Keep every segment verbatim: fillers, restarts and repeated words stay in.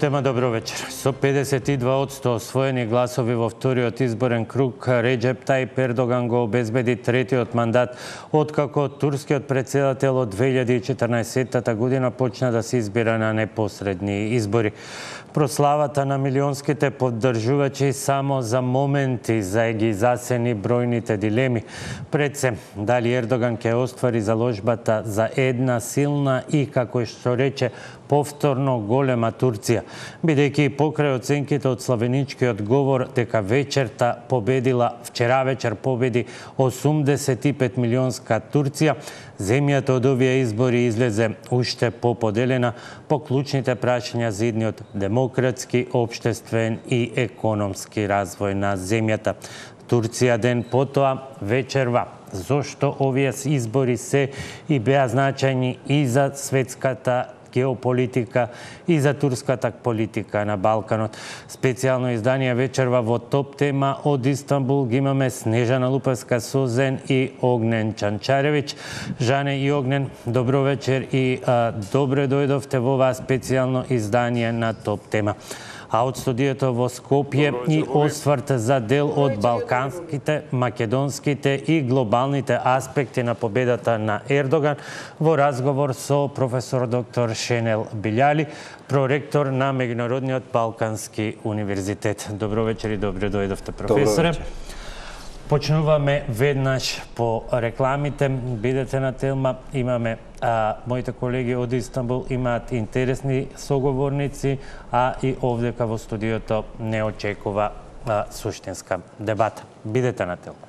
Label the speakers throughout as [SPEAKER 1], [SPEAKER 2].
[SPEAKER 1] тема, добро вечер. Со педесет и два одсто освоени гласови во вториот изборен круг, Реџеп Тајип Ердоган го обезбеди третиот мандат, откако турскиот претседател од две илјади и четрнаесеттата година почна да се избира на непосредни избори. Прославата на милионските поддржувачи само за моменти за ги засени бројните дилеми. Пред се, дали Ердоган ќе оствари заложбата за една силна и, како што рече, повторно голема Турција, бидејќи покрај оценките од славеничкиот говор дека вечерта победила, вчера вечер победи осумдесет и пет милионска Турција, земјата од овие избори излезе уште поподелена по клучните прашања за идниот демократски, општествен и економски развој на земјата. Турција ден потоа вечерва зошто овие избори се и беа значајни и за светската геополитика и за турската политика на Балканот. Специјално издание вечерва во топ тема од Истанбул ги имаме Снежана Лупевска-Созен и Огнен Чанчаревиќ. Жане и Огнен, добро вечер и а, добре дојдовте во оваа специјално издание на топ тема. А од студиото во Скопје и осврт за дел од балканските, македонските и глобалните аспекти на победата на Ердоган во разговор со професор доктор Шенел Билјали, проректор на Меѓународниот Балкански универзитет. Добро вечер и добре дојдовте, професоре. Почнуваме веднаш по рекламите. Бидете на телма, имаме а, моите колеги од Истанбул имаат интересни соговорници, а и овдека во студиото не очекува а, суштинска дебата. Бидете на телма.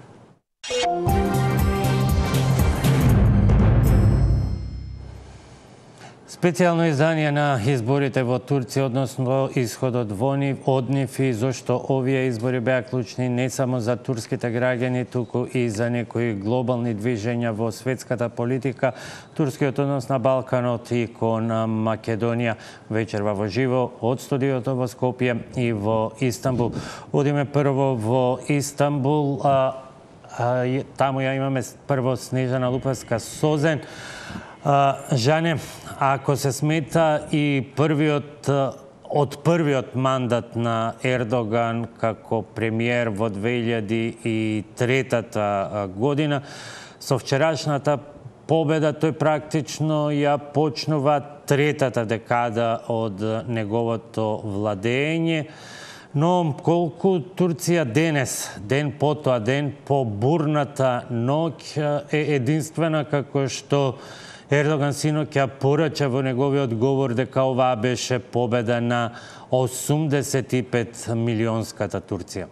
[SPEAKER 1] Специјално издание на изборите во Турција, односно исходот во нив, од нив и зошто овие избори беа клучни не само за турските граѓани, туку и за некои глобални движења во светската политика, турскиот однос на Балканот и кон Македонија. Вечерва во живо од студиото во Скопје и во Истанбул. Одиме прво во Истанбул, а, а, таму ја имаме прво Снежана Лупевска-Созен. Uh, Жане, ако се смета и првиот, од првиот мандат на Ердоган како премиер во две илјади и третата година, со вчерашната победа тој практично ја почнува третата декада од неговото владење. Но колку Турција денес, ден потоа, ден по бурната ноќ е единствена, како што Ердоган синоќ ја порача во неговиот говор дека оваа беше победа на осумдесет и пет милионската Турција.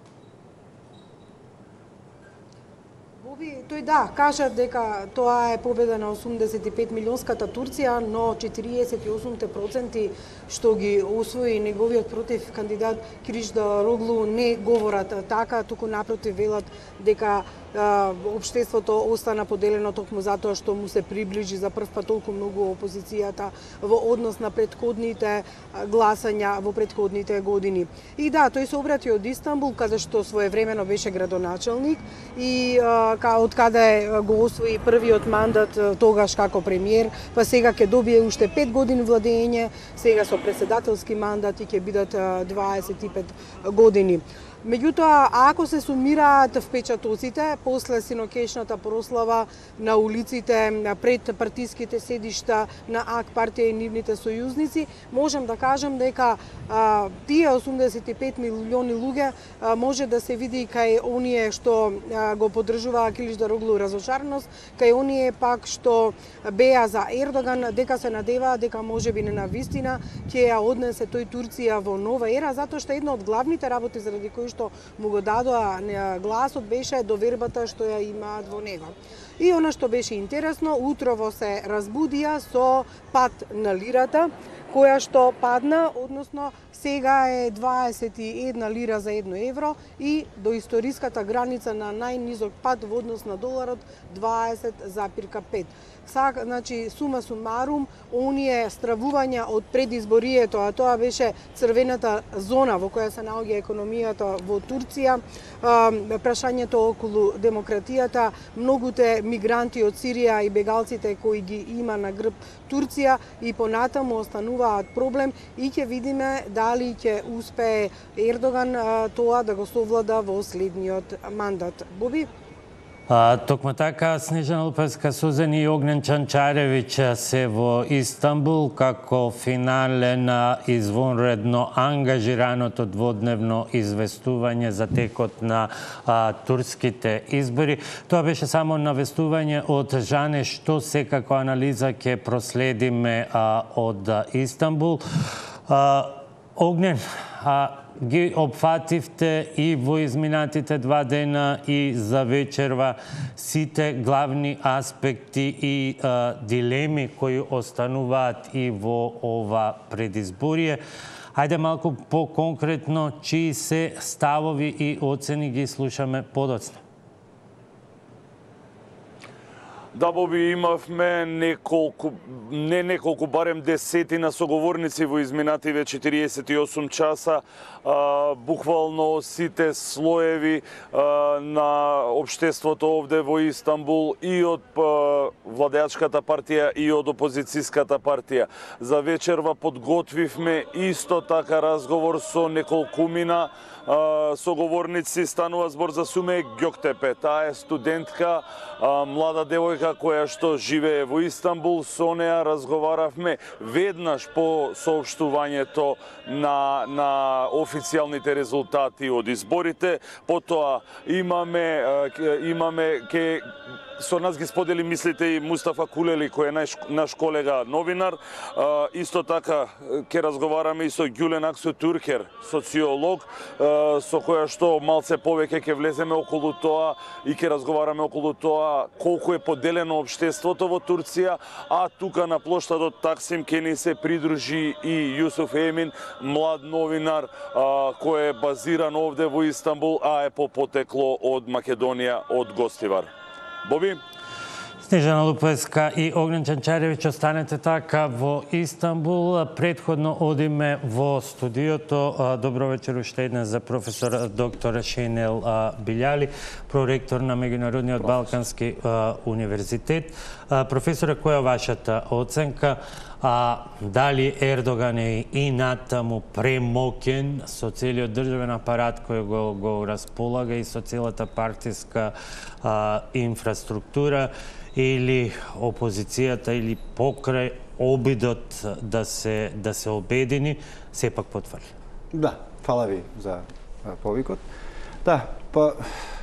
[SPEAKER 2] Тој да, кажа дека тоа е победа на осумдесет и пет милионската Турција, но четириесет и осум проценти што ги освои неговиот против кандидат Киличдароглу не говорат така, туку напротив велат дека а, општеството остана поделено токму затоа што му се приближи за прв пат толку многу опозицијата во однос на претходните гласања во претходните години. И да, тој се обрати од Истанбул, каде што своевремено беше градоначелник и а, од каде го освои првиот мандат тогаш како премиер, па сега ќе добие уште пет години владење, сега со председателски мандат и ќе бидат дваесет и пет години. Меѓутоа, ако се сумираат впечатоците после синоќешната прослава на улиците пред партиските седишта на ак партија и нивните сојузници, можам да кажам дека а, тие осумдесет и пет милиони луѓе а, може да се види кај оние што а, го поддржува Киличдароглу разочареност, кај оние пак што беа за Ердоган, дека се надева дека можеби не навистина ќе ја однесе тој Турција во нова ера, затоа што една од главните работи заради кои што му го дадоа гласот беше довербата што ја имаат во него. И она што беше интересно, утрово се разбудија со пад на лирата, која што падна, односно сега е дваесет и една лира за едно евро и до историската граница на најнизок пад во однос на доларот дваесет запирка пет. Сак, значи, сума сумарум, оние стравувања од предизборието, а тоа беше црвената зона во која се наоѓа економијата во Турција, прашањето околу демократијата, многуте мигранти од Сирија и бегалците кои ги има на грб Турција и понатаму остануваат проблем и ќе видиме дали ќе успее Ердоган тоа да го совлада во следниот мандат. Боби?
[SPEAKER 1] А, токму така, Снежана Лупевска-Сузен и Огнен Чанчаревиќ се во Истанбул како финале на извонредно ангажираното дводневно известување за текот на а, турските избори. Тоа беше само навестување од Жане, што секако анализа ќе проследиме а, од а, Истанбул. А, Огнен, а, ги опфативте и во изминатите два дена и за вечерва сите главни аспекти и а, дилеми кои остануваат и во ова предизборие. Ајде малку по-конкретно, чии се ставови и оцени ги слушаме подоцна.
[SPEAKER 3] Да, Боби, имавме неколку, не неколку, барем десетина соговорници во изминативе четириесет и осум часа. А, буквално сите слоеви а, на општеството овде во Истанбул и од а, владеачката партија и од опозицијската партија. За вечерва подготвивме исто така разговор со неколкумина а, соговорници. Станува збор за Суме Ѓоктепе. Таа е студентка, а, млада девојка која што живее во Истанбул. Со неа разговаравме веднаш по соопштувањето на, на официјалните резултати од изборите. Потоа имаме, имаме ке со нас ги сподели мислите и Мустафа Кулели, кој е наш, наш колега новинар. Исто така ќе разговараме и со Ѓулен Аксу Туркер, социолог, со која што малце повеќе ќе влеземе околу тоа и ќе разговараме околу тоа колку е поделено општеството во Турција, а тука на плоштадот Таксим ќе ни се придружи и Јусуф Емин, млад новинар кој е базиран овде во Истанбул, а е по потекло од Македонија, од Гостивар. Боби?
[SPEAKER 1] Снежана Лупевска и Огнен Чанчаревиќ, останете така во Истанбул. Предходно одиме во студиото. Добро вечер уште еднаш за професор доктор Шенел Билјали, проректор на Меѓународниот Балкански универзитет. Професоре, која е вашата оценка? А дали Ердоган е и натаму премоќен со целиот државен апарат кој го, го располага и со целата партиска а, инфраструктура, или опозицијата, или покрај обидот да се, да се обедини, сепак потврди?
[SPEAKER 4] Да, фала ви за повикот. Да, па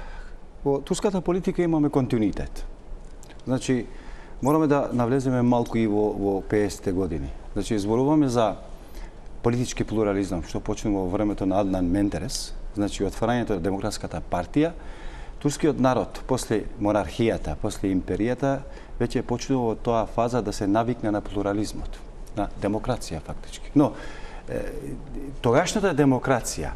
[SPEAKER 4] во турската политика имаме континуитет. Значи, мораме да навлеземе малку и во, во петдесетте години. Значи, зборуваме за политички плурализам, што почнува во времето на Аднан Ментерес, значи отварањето на Демократската партија. Турскиот народ, после монархијата, после империјата, веќе почнува од тоа фаза да се навикне на плурализмот, на демокрација фактички. Но, е, тогашната демокрација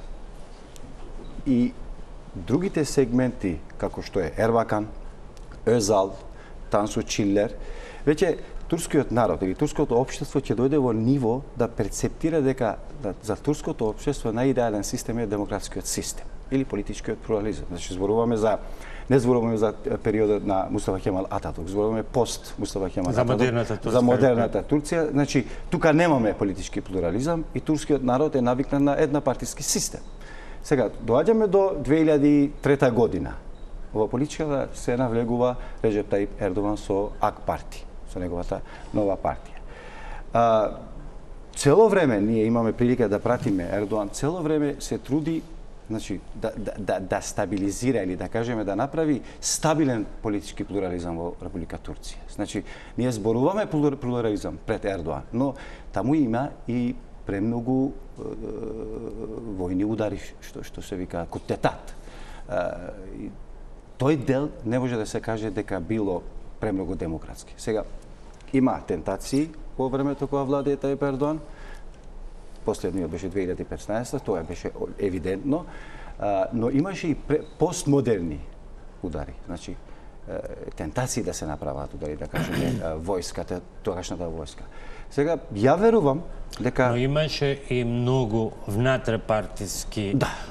[SPEAKER 4] и другите сегменти, како што е Ербакан, Өзал, Тансу Чиллер, веќе турскиот народ или турското општество ќе дојде во ниво да перцептира дека да, за турското општество најидеален систем е демократскиот систем или политичкиот плурализам. Значи, зборуваме за, не зборуваме за периодот на Мустафа Кемал Ататурк, зборуваме пост Мустафа Кемал
[SPEAKER 1] за
[SPEAKER 4] Ататурк,
[SPEAKER 1] модерната Турција.
[SPEAKER 4] За модерната Турција. Значи, тука немаме политички плурализам и турскиот народ е навикнат на еднопартиски систем. Сега, доаѓаме до две илјади и трета година. Во политиката се навлегува Реджеп Таип Ердоган со ак парти, со неговата нова партија. А, цело време ние имаме прилика да пратиме Ердоган, цело време се труди, значи, да, да, да, да стабилизира или да кажеме да направи стабилен политички плурализам во Република Турција. Значи, ние зборуваме плурализам пред Ердоган, но таму има и премногу е, војни удари, што, што се вика кутетат. Е, тој дел не може да се каже дека било премногу демократски. Сега, има тентации во времето кога владее Таип Ердоган. Последниот беше две илјади и петнаесета, тоа беше евидентно, но имаше и постмодерни удари. Значи, тентации да се направат удари, да кажеме, војската, тогашната војска. Сега, ја верувам дека...
[SPEAKER 1] Но имаше и многу внатре партиски
[SPEAKER 4] да,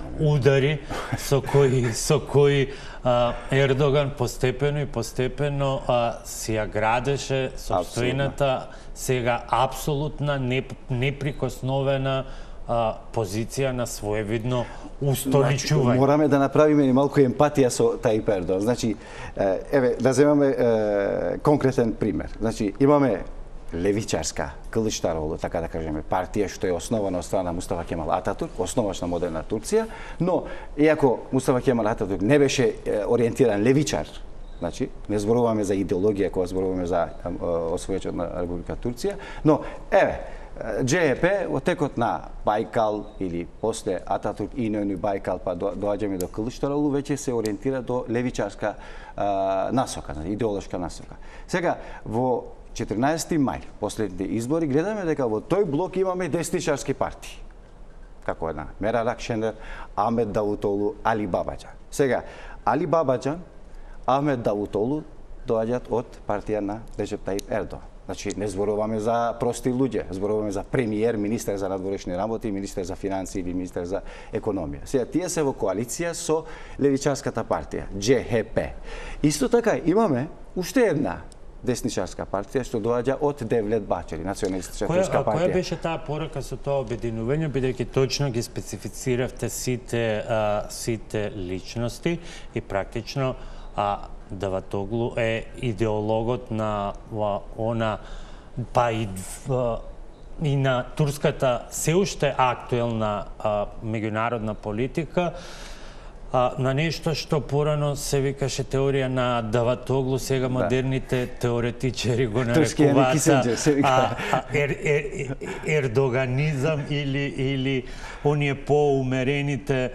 [SPEAKER 1] удари со кои со кои а, Ердоган постепено и постепено а, си ја градеше собствената сега апсолутна неприкосновена а, позиција на своевидно устоличување.
[SPEAKER 4] Значи, мораме да направиме и малку емпатија со Тајип Ердоган. Значи, еве, да земаме е, конкретен пример. Значи, имаме левичарска, Кылычдароглу, така да кажеме, партија што е основана од страна Мустафа Кемал Ататурк, основач на модерна Турција, но иако Мустафа Кемал Ататурк не беше ориентиран левичар, значи не зборуваме за идеологија кога зборуваме за освојачот на Република Турција, но еве Дже Еп во текот на Бајкал или после Ататурк и Инојни Бајкал па доаѓаме до Кылычдароглу веќе се ориентира до левичарска а, насока, идеолошка насока. Сега во четрнаесети мај, последните избори, гледаме дека во тој блок имаме десничарски партии. Како една Мерал Акшенер, Ахмед Давутоглу, Али Бабаџан. Сега, Али Бабаџан, Ахмед Давутоглу доаѓаат од партија на Реджеп Тајип Ердоган. Значи, не зборуваме за прости луѓе, зборуваме за премиер, министер за надворешни работи, министер за финансии или министер за економија. Сега, тие се во коалиција со левичарската партија, Дже Еп. Исто така, имаме уште една десничарска партија што доаѓа од Девлет Бачери, националистичка турска партија.
[SPEAKER 1] Која беше таа порака со тоа обединување, бидејќи точно ги специфициравте сите а, сите личности и практично а, Давутоглу е идеологот на а, она па и, а, и на турската се уште актуелна а, меѓународна политика. А, на нешто што порано се викаше теорија на Давутоглу, сега да. Модерните теоретичари го нарекуваат а, а, ер, ер, ердоганизам или или оние поумерените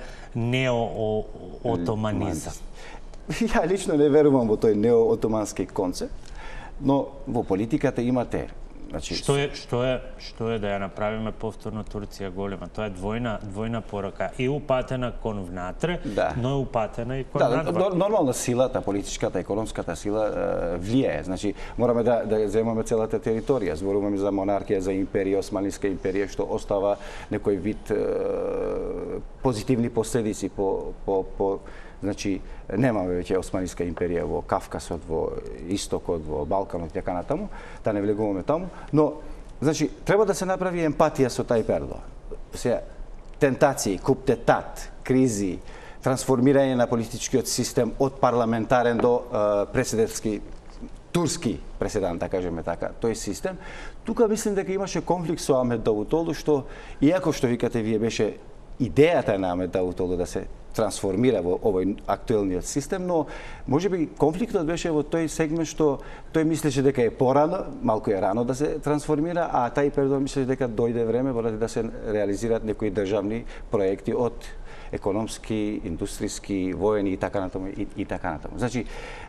[SPEAKER 1] нео-отоманизам.
[SPEAKER 4] Ја лично не верувам во тој нео-отомански концепт, но во политиката имате. Значи,
[SPEAKER 1] што е што е што е да ја направиме повторно Турција голема? Тоа е двојна двојна порака и упатена кон внатре, да. Но е упатена и кон
[SPEAKER 4] да,
[SPEAKER 1] надвор.
[SPEAKER 4] Нормално силата, политичката, економската сила е, влијае. Значи мораме да да земаме целата територија. Зборуваме за монархија, за империја, Османлиска империја што остава некој вид е, позитивни последици по по по Значи, немаме веќе Османлиска империја во Кавкасот, во Истокот, во Балканот, така натаму, да не влегуваме таму, но, значи, треба да се направи емпатија со Тајип Ердоган. Се тентации, куптетат, кризи, трансформирање на политичкиот систем од парламентарен до е, преседелски, турски преседан, да кажеме така, тој систем. Тука мислим дека имаше конфликт со Ахмед Давутоглу, што, иако што викате вие беше идејата на Ахмед Давутоглу да се трансформира во овој актуелниот систем, но можеби конфликтот беше во тој сегмент што тој мислеше дека е порано, малку е рано да се трансформира, а Тајип Ердоган мислеше дека дојде време поради да се реализираат некои државни проекти од економски, индустријски, воени и така натаму и, и така натаму. Значи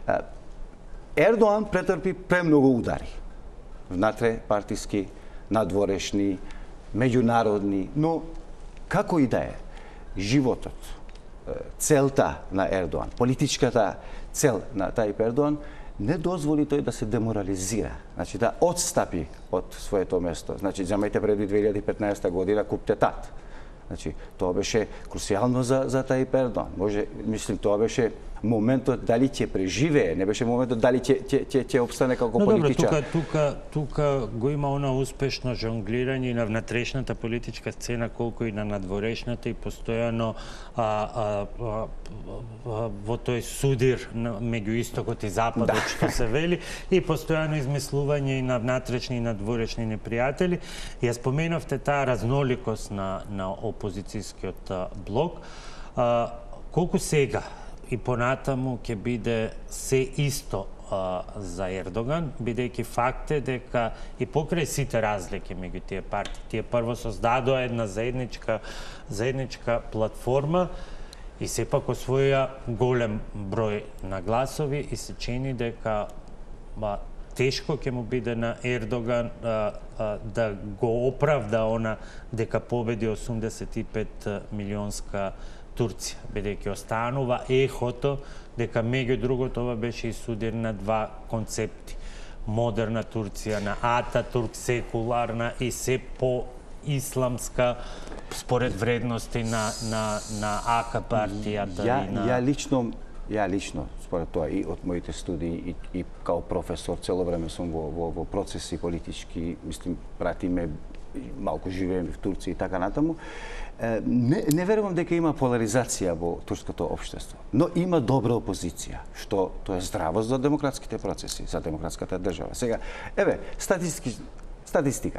[SPEAKER 4] Ердоган претрпи премногу удари. Внатре партиски, надворешни, меѓународни, но како и да е, животот, целта на Ердоган, политичката цел на Тајип Ердоган не дозволи тој да се деморализира, значи да отстапи од своето место. Значи, замете преди две илјади и петнаесета година куптетат. Значи, тоа беше крусијално за за Тајип Ердоган. Може, мислим, тоа беше моментот дали ќе преживее, не беше моментот дали ќе ќе ќе ќе опстане како
[SPEAKER 1] no,
[SPEAKER 4] политичар.
[SPEAKER 1] Добро, тука тука тука го има она успешно жонглирање на внатрешната политичка сцена колку и на надворешната и постојано а, а, а, а, во тој судир меѓу истокот и западот да. Што се вели и постојано измислување и на внатрешни и надворешни непријатели. Ја споменавте таа разноликост на на опозицијскиот блок. А, колку сега и понатаму ќе биде се исто а, за Ердоган, бидејќи факт е дека и покрај сите разлики меѓу тие партии, тие прво создадоа една заедничка заедничка платформа и сепак освоија голем број на гласови и се чини дека ба, тешко ќе му биде на Ердоган а, а, да го оправда она дека победи осумдесет и пет милионска Турција, бидејќи останува ехото дека меѓу другото ова беше и судир на два концепти. Модерна Турција на Ататурк, секуларна и се по исламска според вредности на на на АК партијата
[SPEAKER 4] Ја,
[SPEAKER 1] и на
[SPEAKER 4] ја лично Ја лично, според тоа и од моите студии и, и као професор, цело време сум во, во, во процеси политички, мислим, пратиме, малку живееме в Турција и така натаму. Не, не верувам дека има поларизација во турското општество, но има добра опозиција, што тоа е здраво за демократските процеси, за демократската држава. Сега, еве, статистики, статистика.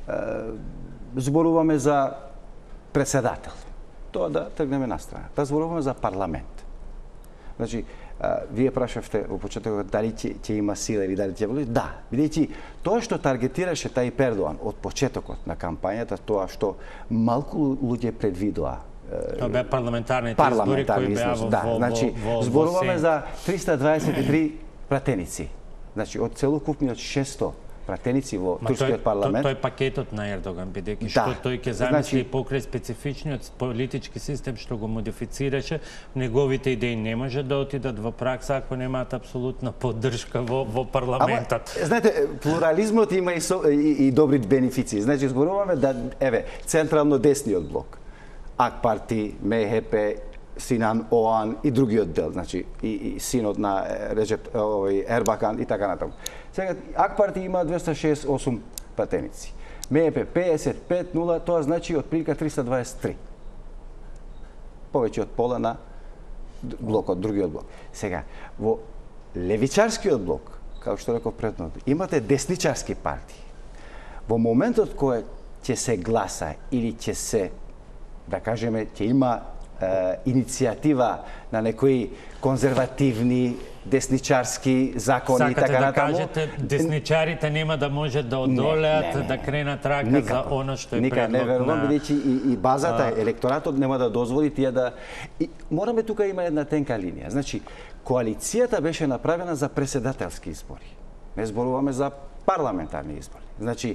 [SPEAKER 4] Зборуваме за председател. Тоа да тргнеме на страна. Да зборуваме за парламент. Значи, а, вие прашавте во почетокот дали ќе, ќе има сила или дали ќе воли? Да, бидејќи тоа што таргетираше Тајип Ердоан од почетокот на кампањата, тоа што малку луѓе предвидоа.
[SPEAKER 1] Тоа беа парламентарните избори кои беа во,
[SPEAKER 4] да,
[SPEAKER 1] во,
[SPEAKER 4] значи,
[SPEAKER 1] во, во,
[SPEAKER 4] зборуваме
[SPEAKER 1] во
[SPEAKER 4] за триста дваесет и три пратеници. Значи, од целокупниот шестsto пратеници во
[SPEAKER 1] Ма
[SPEAKER 4] турскиот
[SPEAKER 1] тој,
[SPEAKER 4] парламент.
[SPEAKER 1] Тој пакетот на Ердоган, бидејќи
[SPEAKER 4] Да.
[SPEAKER 1] што тој ќе замисли
[SPEAKER 4] Значи,
[SPEAKER 1] покрај специфичниот политички систем што го модифицираше, неговите идеи не може да отидат во пракса ако немаат апсолутна поддршка во во парламентот.
[SPEAKER 4] Ама, знаете, плурализмот има и, со, и, и добри бенефиции. Значи, зборуваме да, еве, централно десниот блок, ак парти, МХП, Синан Оан и другиот дел, значи и, и синот на Реджеп овој Ербакан и така натаму. Сега ак парти има двеста шеесет и осум пратеници. МХП пеесет и пет нула, тоа значи отприлика триста дваесет и три. Повеќе од пола на блокот, другиот блок. Сега во левичарскиот блок, како што реков предходно, имате десничарски партии. Во моментот кој ќе се гласа или ќе се, да кажеме, ќе има иницијатива на некои конзервативни, десничарски закони и така натаму.
[SPEAKER 1] Сакате да кажете, десничарите нема да можат да одолеат, да кренат рака
[SPEAKER 4] Никако.
[SPEAKER 1] за она што е
[SPEAKER 4] Никак
[SPEAKER 1] предлог
[SPEAKER 4] не верувам,
[SPEAKER 1] на...
[SPEAKER 4] бидејќи и, и базата, а... електоратот нема да дозволи тие да... И, мораме тука има една тенка линија. Значи, коалицијата беше направена за преседателски избори. Не зборуваме за парламентарни избори. Значи,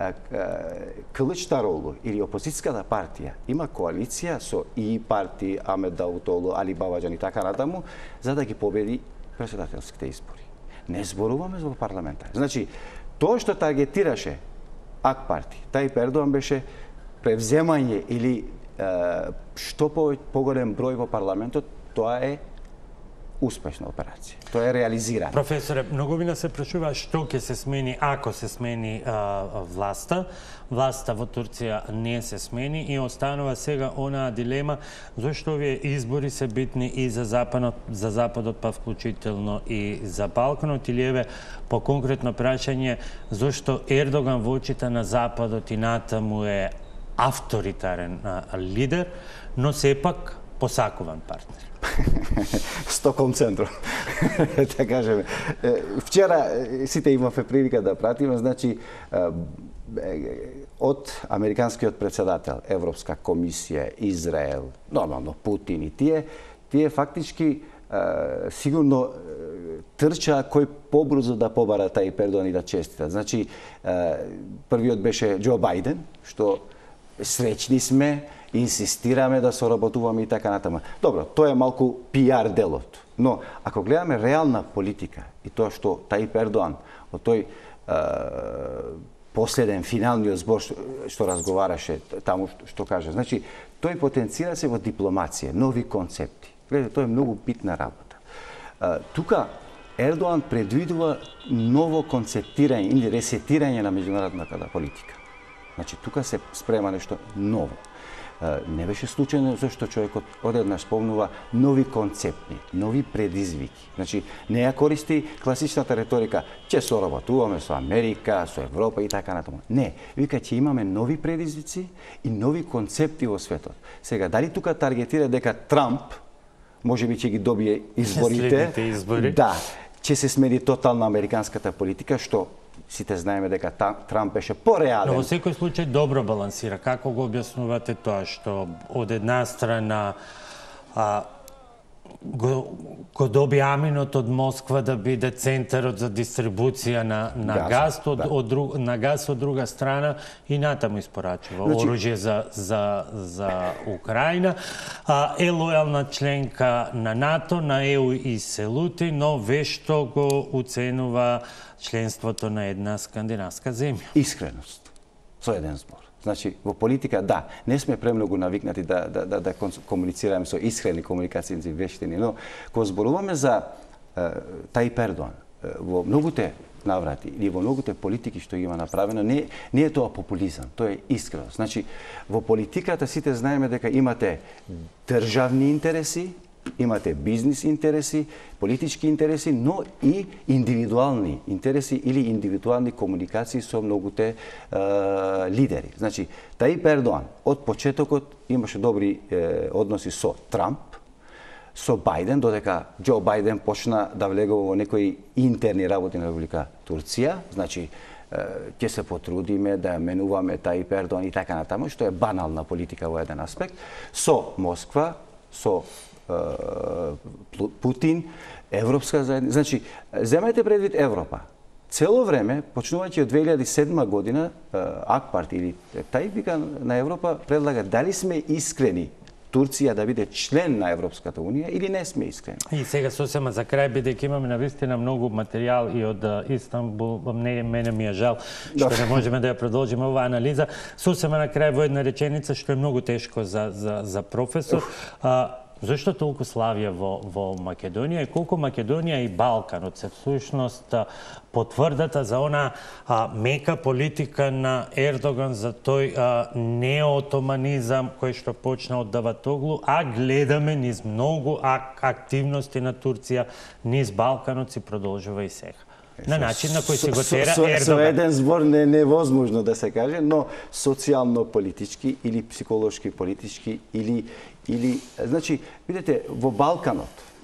[SPEAKER 4] Кылычдароглу или опозицијската партија има коалиција со И партии, Амет Давутоглу, Али Бабаџан и така натаму, за да ги победи преседателските избори. Не зборуваме за парламентарни. Значи, тоа што таргетираше ак партии, Тајип Ердоан беше превземање или е, што поголем број во парламентот, тоа е успешна операција. Тоа е реализирано.
[SPEAKER 1] Професоре, многумина се прашува што ќе се смени ако се смени а, власта. Власта во Турција не се смени и останува сега онаа дилема зашто овие избори се битни и за западот, за западот па вклучително и за Балканот, или еве по конкретно прашање зашто Ердоган во очите на западот и натаму е авторитарен а, лидер, но сепак посакуван партнер.
[SPEAKER 4] Стокholm центром. Да кажеме. Вчера сите имавме прилика да пратиме, значи од американскиот председател, Европска комисија, Израел, нормално Путин и тие, тие фактички сигурно трча кој побрзо да побара Тајип Ердоан и да честитат. Значи, првиот беше Џо Бајден, што среќни сме, инсистираме да соработуваме и така натаму. Добро, тоа е малку пиар делот. Но ако гледаме реална политика и тоа што Тајип Ердоан од тој е, последен финалниот збор што, што разговараше таму што, што каже, значи тој потенцира се во дипломација, нови концепти. Гледате, тоа е многу битна работа. Е, тука Ердоан предвидува ново концептирање или ресетирање на меѓународната политика. Значи тука се спрема нешто ново. Не беше случајно зашто човекот одеднаш спомнува нови концепти, нови предизвики. Значи, не ја користи класичната реторика, ќе соработуваме со Америка, со Европа и така натаму. Не, вика ќе имаме нови предизвици и нови концепти во светот. Сега, дали тука таргетира дека Трамп можеби ќе ги добие изборите?
[SPEAKER 1] избори.
[SPEAKER 4] Да, ќе се смени тотално американската политика, што сите знаеме дека Трамп беше пореален.
[SPEAKER 1] Но во секој случај добро балансира. Како го објаснувате тоа што од една страна а, го, го доби аминот од Москва да биде центарот за дистрибуција на, на газ, газ од, да. од, друг, на газ од друга страна и натаму испорачува значи... оружје за, за, за Украина. А, е лојална членка на НАТО, на Е У и се лути, но вешто го уценува членството на една скандинавска земја.
[SPEAKER 4] Искреност, со еден збор. Значи, во политика, да, не сме премногу навикнати да, да, да, да комуницираме со искрени комуникацијни вештини, но кога зборуваме за Тајип Ердоан, во многуте наврати или во многуте политики што ги има направено, не, не е тоа популизам, тоа е искреност. Значи, во политиката сите знаеме дека имате државни интереси, имате бизнис интереси, политички интереси, но и индивидуални интереси или индивидуални комуникации со многуте е, лидери. Значи, Тајип Ердоан од почетокот имаше добри е, односи со Трамп, со Бајден, додека Џо Бајден почна да влегува во некои интерни работи на Република Турција, значи ќе се потрудиме да менуваме Тајип Ердоан и така натаму, што е банална политика во еден аспект, со Москва, со Путин, Европска заедница. Значи, земајте предвид Европа. Цело време, почнувајќи од две илјади и седма година, Акпарт или Тајип вика на Европа предлага дали сме искрени Турција да биде член на Европската Унија или не сме искрени.
[SPEAKER 1] И сега сосема за крај, бидејќи имаме навистина многу материјал и од Истанбул, не, мене ми е жал што не можеме да ја продолжиме оваа анализа. Сосема на крај во една реченица што е многу тешко за, за, за професор. А, Зошто толку славија во, во Македонија и колку Македонија и Балканот се всушност потврдата за она а, мека политика на Ердоган, за тој а, неотоманизам кој што почна од Даватоглу, а гледаме низ многу ак активности на Турција низ Балканот си продолжува и сега. На начин на кој си го тера Ердоган.
[SPEAKER 4] Со еден збор не е невозможно да се каже, но социјално-политички или психолошки политички или или значи видите во Балканот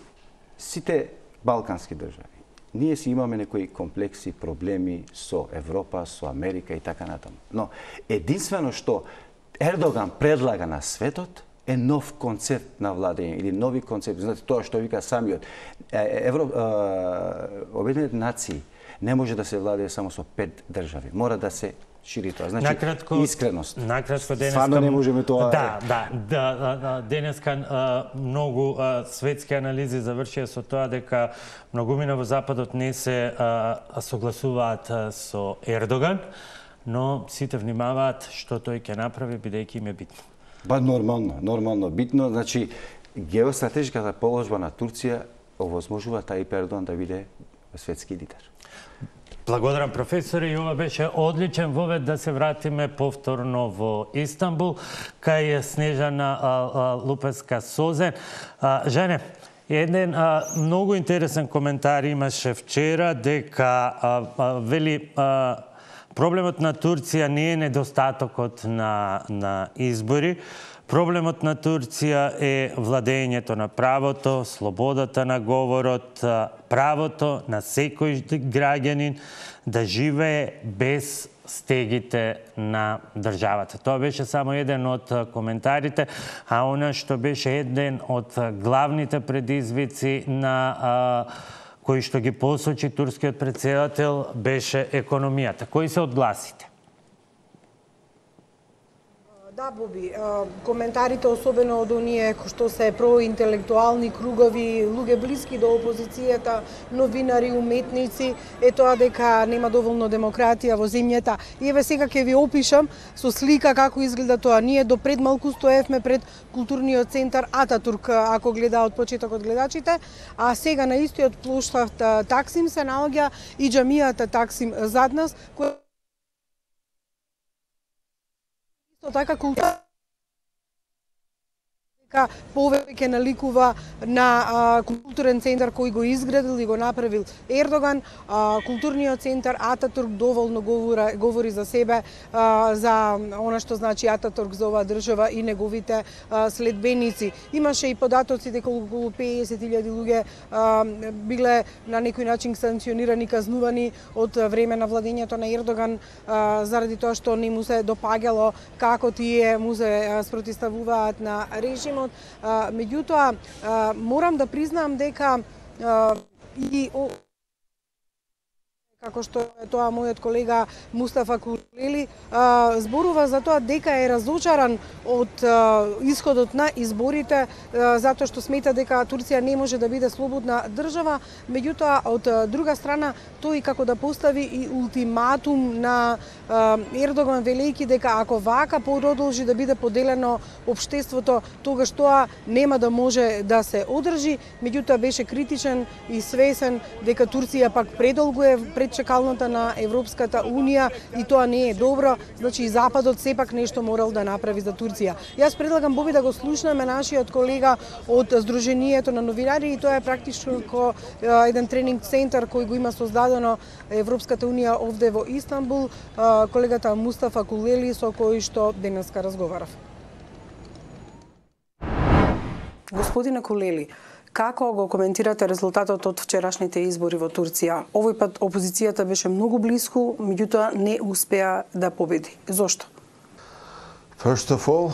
[SPEAKER 4] сите балкански држави ние си имаме некои комплекси, проблеми со Европа, со Америка и така натаму. Но единствено што Ердоган предлага на светот е нов концепт на владење или нови концепти. Знаете, тоа што вика самиот Евро... Обединените нации не може да се владее само со пет држави. Мора да се шири тоа. Значи,
[SPEAKER 1] накратко,
[SPEAKER 4] искреност.
[SPEAKER 1] Накратко денеска...
[SPEAKER 4] Стварно не можеме тоа...
[SPEAKER 1] Да, да, да, да денеска а, многу а, светски анализи завршија со тоа дека многумина во Западот не се а, согласуваат а, со Ердоган, но сите внимаваат што тој ќе направи, бидејќи им е битно.
[SPEAKER 4] Ба нормално, нормално битно. Значи, геостратешката положба на Турција овозможува Тајип Ердоан да биде светски лидер.
[SPEAKER 1] Благодарам, професоре, и ова беше одличен вовед да се вратиме повторно во Истанбул, кај Снежана а, а, Лупеска-Созен. А, Жене, еден а, многу интересен коментар имаше вчера, дека а, а, вели а, проблемот на Турција не е недостатокот на, на избори. Проблемот на Турција е владењето на правото, слободата на говорот, правото на секој граѓанин да живее без стегите на државата. Тоа беше само еден од коментарите, а она што беше еден од главните предизвици на а, кои што ги посочи турскиот претседател беше економијата. Кои се одгласите?
[SPEAKER 2] Да, Боби, коментарите особено од оние што се проинтелектуални кругови, луѓе блиски до опозицијата, новинари, уметници, е тоа дека нема доволно демократија во земјата. И еве сега ќе ви опишам со слика како изгледа тоа. Ние до пред малку стоевме пред културниот центар Ататурк, ако гледа од почетокот гледачите, а сега на истиот плоштад Таксим се наоѓа и џамијата Таксим зад нас, која така култура повеќе наликува на а, културен центар кој го изградил и го направил Ердоган. А, културниот центар Ататурк доволно говори, говори за себе, а, за она што значи Ататурк за оваа држава и неговите а, следбеници. Имаше и податоци дека околу песет илјади луѓе а, биле на некој начин санкционирани, казнувани од време на владењето на Ердоган а, заради тоа што не му се допаѓало како тие му се спротивставуваат на режимот. Uh, меѓутоа, uh, морам да признам дека uh, и о, Како што е тоа мојот колега Мустафа Кулели, зборува за тоа дека е разочаран од исходот на изборите, затоа што смета дека Турција не може да биде слободна држава, меѓутоа од друга страна тој како да постави и ултиматум на Ердоган, велејќи дека ако вака продолжи да биде поделено општеството, тогаш тоа нема да може да се одржи, меѓутоа беше критичен и свесен дека Турција пак предолго е пред чекалната на Европската Унија и тоа не е добро, значи и Западот сепак нешто морал да направи за Турција. Јас предлагам, Боби, да го слушнеме нашиот колега од Сдруженијето на новинари и тоа е практично еден тренинг центар кој го има создадено Европската Унија овде во Истанбул, колегата Мустафа Кулели со кој што денеска разговарав. Господине Кулели, како го коментирате резултатот од вчерашните избори во Турција? Овој пат опозицијата беше многу близко, меѓутоа не успеа да победи. Зошто?
[SPEAKER 5] First of all,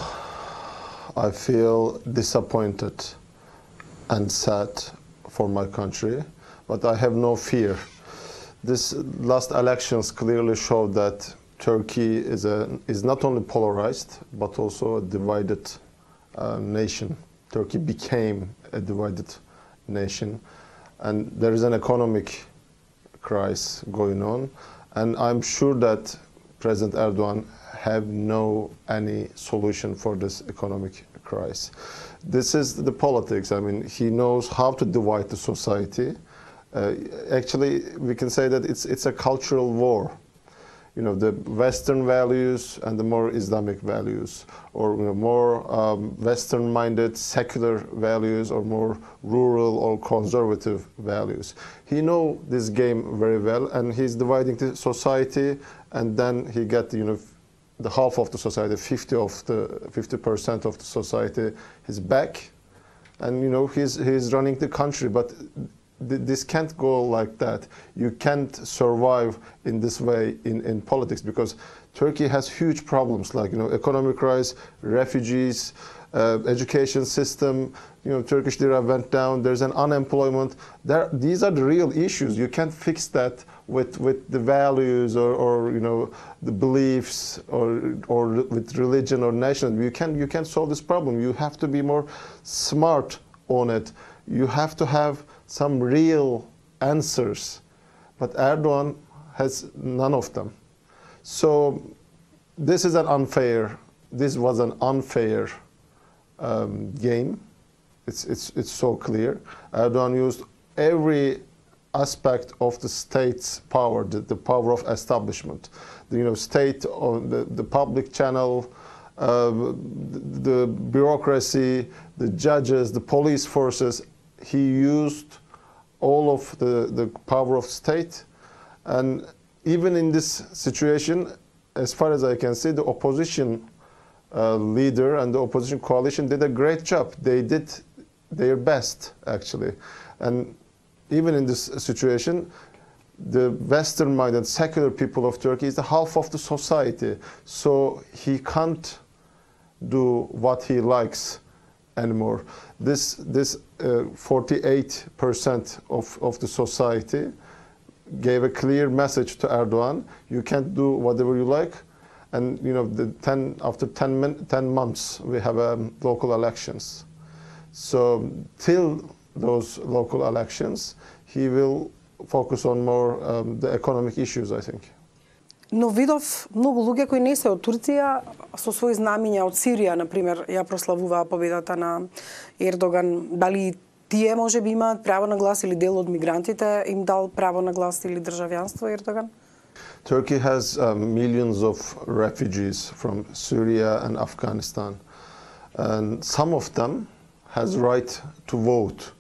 [SPEAKER 5] I feel disappointed and sad for my country, but I have no fear. This last elections clearly showed that Turkey is a is not only polarized but also a divided uh, nation. Turkey became a divided nation, and there is an economic crisis going on, and I'm sure that President Erdogan have no any solution for this economic crisis. This is the politics. I mean, he knows how to divide the society. Uh, actually, we can say that it's it's a cultural war. You know, the Western values and the more Islamic values, or you know, more um, Western-minded secular values, or more rural or conservative values. He knows this game very well, and he's dividing the society, and then he get you know the half of the society, fifty of the fifty percent of the society, his back, and you know he's he's running the country, but this can't go like that. You can't survive in this way in, in politics, because Turkey has huge problems like you know economic crisis, refugees, uh, education system. You know, Turkish lira went down. There's an unemployment. There, these are the real issues. You can't fix that with with the values or, or you know the beliefs or or with religion or nationalism. You can you can't solve this problem. You have to be more smart on it. You have to have some real answers, but Erdogan has none of them. So this is an unfair, this was an unfair um, game. It's, it's, it's so clear. Erdogan used every aspect of the state's power, the, the power of establishment, the you know, state, of the, the public channel, uh, the, the bureaucracy, the judges, the police forces. He used all of the, the power of state, and even in this situation, as far as I can see, the opposition uh, leader and the opposition coalition did a great job. They did their best, actually. And even in this situation, the Western-minded secular people of Turkey is the half of the society, so he can't do what he likes anymore. This this forty-eight percent uh, of, of the society gave a clear message to Erdogan: you can't do whatever you like. And you know, the ten, after ten, min, ten months, we have um, local elections. So till those local elections, he will focus on more um, the economic issues, I think.
[SPEAKER 2] Но видов многу луѓе кои не се од Турција со своји знамиња од Сирија, например, ја прославуваа победата на Ердоган. Дали тие може би имаат право на глас, или дел од мигрантите им дал право на глас или државјанство Ердоган?
[SPEAKER 5] Turkey has um, millions of refugees from Syria and Afghanistan, and some of them has right to vote.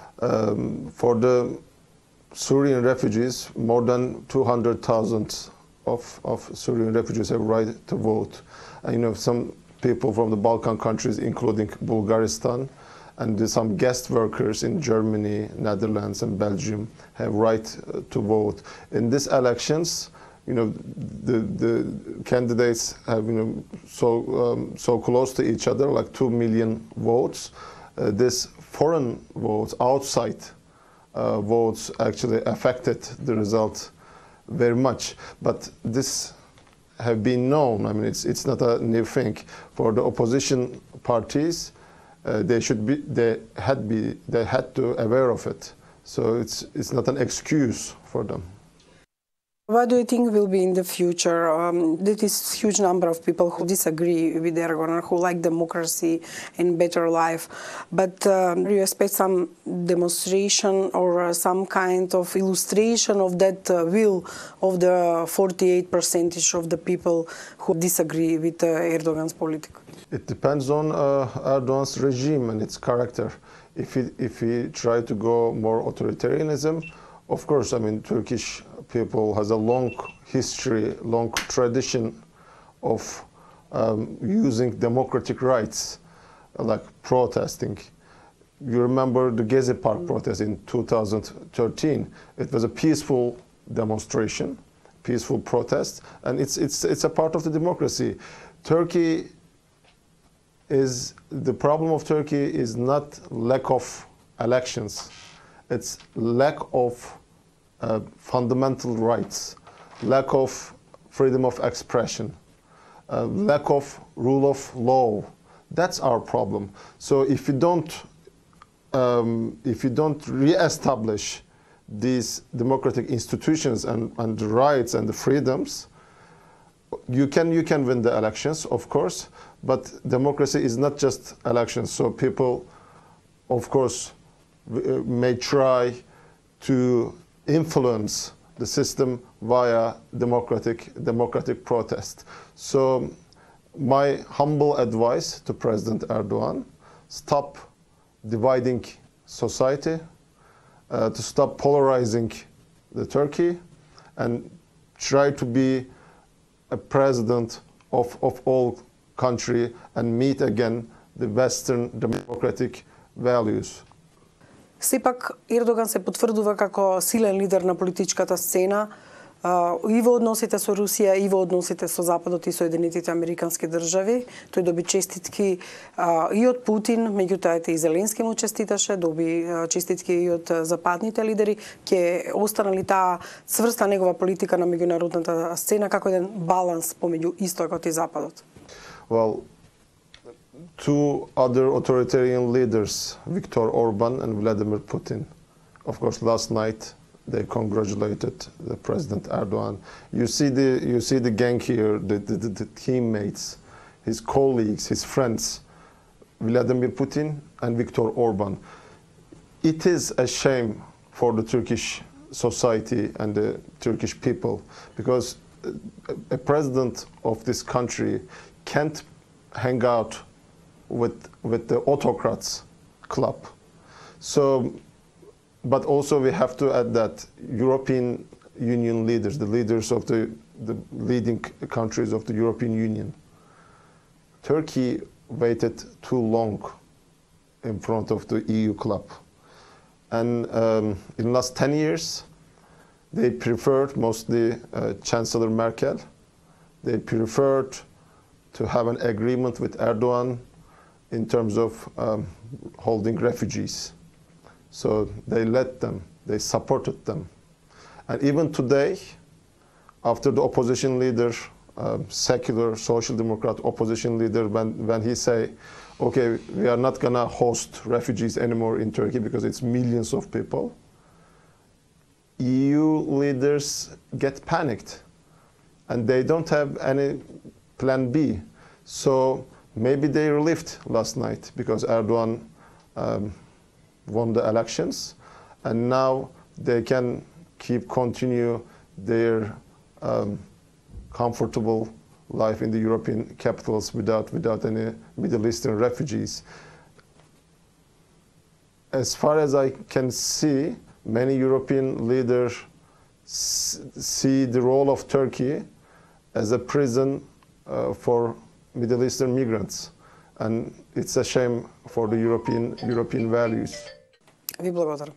[SPEAKER 5] Um, for the Syrian refugees, more than two hundred thousand Of, of Syrian refugees have right to vote. And, you know, some people from the Balkan countries, including Bulgaristan, and some guest workers in Germany, Netherlands, and Belgium have right uh, to vote. In these elections, you know, the the candidates have you know so um, so close to each other, like two million votes. Uh, this foreign votes, outside uh, votes, actually affected the result very much. But this have been known. I mean, it's it's not a new thing for the opposition parties. Uh, they should be. They had be. They had to aware of it. So it's it's not an excuse for them.
[SPEAKER 2] What do you think will be in the future? Um, there is a huge number of people who disagree with Erdogan, who like democracy and better life. But um, do you expect some demonstration or uh, some kind of illustration of that uh, will of the forty-eight percent of the people who disagree with uh, Erdogan's politics?
[SPEAKER 5] It depends on uh, Erdogan's regime and its character. If he, if he try to go more authoritarianism, of course, I mean, Turkish people has a long history, long tradition of um, using democratic rights, like protesting. You remember the Gezi Park protest in two thousand thirteen. It was a peaceful demonstration, peaceful protest, and it's, it's, it's a part of the democracy. Turkey is, the problem of Turkey is not lack of elections. It's lack of uh, fundamental rights, lack of freedom of expression, uh, lack of rule of law. That's our problem. So if you don't, um, if you don't re-establish these democratic institutions and, and the rights and the freedoms, you can you can win the elections, of course, but democracy is not just elections. So people, of course, may try to influence the system via democratic democratic protest. So my humble advice to President Erdogan: stop dividing society, uh, to stop polarizing the Turkey, and try to be a president of, of all country and meet again the Western democratic values.
[SPEAKER 2] Сепак Ердоган се потврдува како силен лидер на политичката сцена и во односите со Русија, и во односите со Западот и Соединетите Американски држави. Тој доби честитки и од Путин, меѓутоа ете и Зеленски му честиташе, доби честитки и од западните лидери. Ќе остана ли таа цврста негова политика на меѓународната сцена како еден баланс помеѓу Истокот и Западот?
[SPEAKER 5] Well, two other authoritarian leaders, Viktor Orban and Vladimir Putin, of course, last night they congratulated the President Erdogan. You see the you see the gang here, the, the, the teammates, his colleagues, his friends, Vladimir Putin and Viktor Orban. It is a shame for the Turkish society and the Turkish people, because a president of this country can't hang out with with the autocrats club. So, but also we have to add that European Union leaders, the leaders of the, the leading countries of the European Union, Turkey waited too long in front of the E U club. And um, in the last ten years, they preferred, mostly uh, Chancellor Merkel, they preferred to have an agreement with Erdogan in terms of um, holding refugees. So they let them, they supported them. And even today, after the opposition leader, um, secular social democrat opposition leader, when, when he say, okay, we are not gonna host refugees anymore in Turkey because it's millions of people, E U leaders get panicked and they don't have any plan B. So maybe they relieved last night because Erdogan um, won the elections, and now they can keep continue their um, comfortable life in the European capitals without without any Middle Eastern refugees. As far as I can see, many European leaders see the role of Turkey as a prison uh, for Middle Eastern migrants, and it's a shame for the European European values.
[SPEAKER 2] Ви благодарам.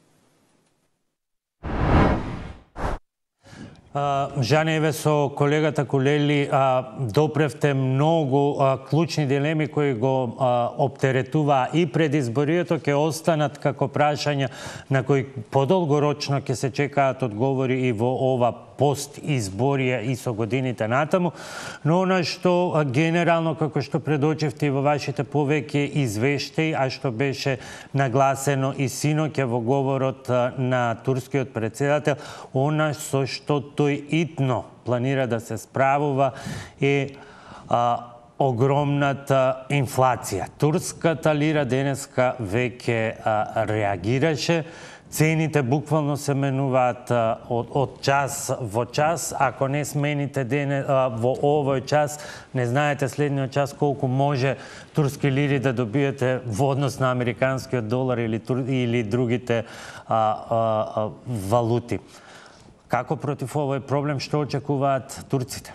[SPEAKER 1] Жанееве, со колегата Кулели допревте многу клучни дилеми кои го оптеретуваа и пред изборието, ќе останат како прашања на кои подолгорочно ќе се чекаат одговори и во ова пост-изборија и со годините натаму, но она што генерално, како што предочевте и во вашите повеќе извештаи, а што беше нагласено и синоќа во говорот на турскиот претседател, она со што тој итно планира да се справува е а, огромната инфлација. Турската лира денеска веќе а, реагираше. Цените буквално се менуваат а, од, од час во час. Ако не смените дене, а, во овој час, не знаете следниот час колку може турски лири да добиете во однос на американскиот долар или, или другите а, а, а, валути. Како против овој проблем, што очекуваат турците?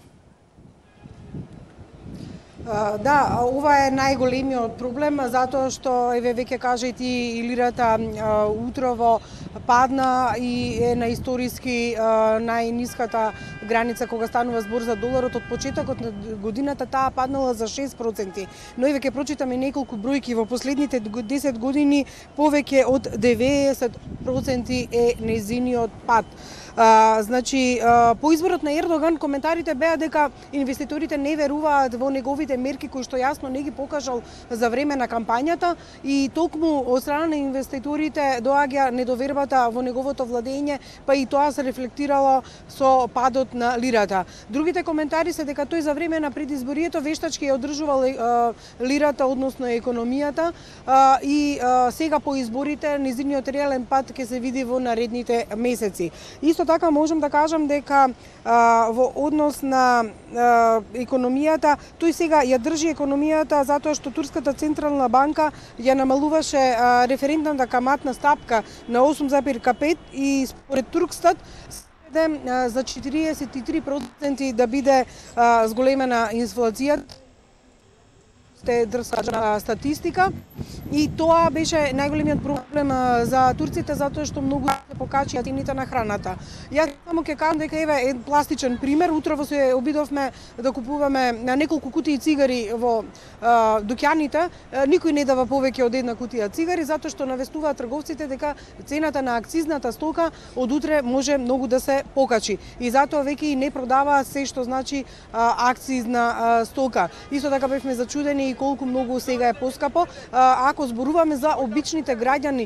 [SPEAKER 2] Да, ова е најголемиот проблем, затоа што, еве, веќе кажа и ти, и лирата утрово падна и е на историски најниската граница кога станува збор за доларот. Од почетокот на годината таа паднала за шест проценти. Но еве ќе прочитаме неколку бројки. Во последните десет години повеќе од деветдесет проценти е незиниот пад. А, значи, а, по изборот на Ердоган коментарите беа дека инвеститорите не веруваат во неговите мерки кои што јасно не ги покажал за време на кампањата и токму од страна на инвеститорите доаѓа недовербата во неговото владење, па и тоа се рефлектирало со падот на лирата. Другите коментари се дека тој за време на предизборието вештачки ја одржувал а, лирата, односно економијата, а, и а, сега по изборите низиниот реален пад ќе се види во наредните месеци. Исто така можам да кажам дека а, во однос на а, економијата, тој сега ја држи економијата затоа што Турската централна банка ја намалуваше а, референтната каматна стапка на осум зарез пет и според Туркстат а, за четириесет и три проценти да биде а, зголемена инфлацијата. Сте дрска статистика и тоа беше најголемиот проблем за турците затоа што многу се покачија цените на храната. Јас само ќе кажам дека еве е пластичен пример. Утрово се обидовме да купуваме на неколку кутии цигари во а, дуќаните. Никој не дава повеќе од една кутија цигари затоа што навестуваат трговците дека цената на акцизната стока од утре може многу да се покачи. И затоа веќе и не продаваат се што значи а, акцизна а, стока. Исто така бевме зачудени и колку многу сега е поскапо. Ако зборуваме за обичните граѓани,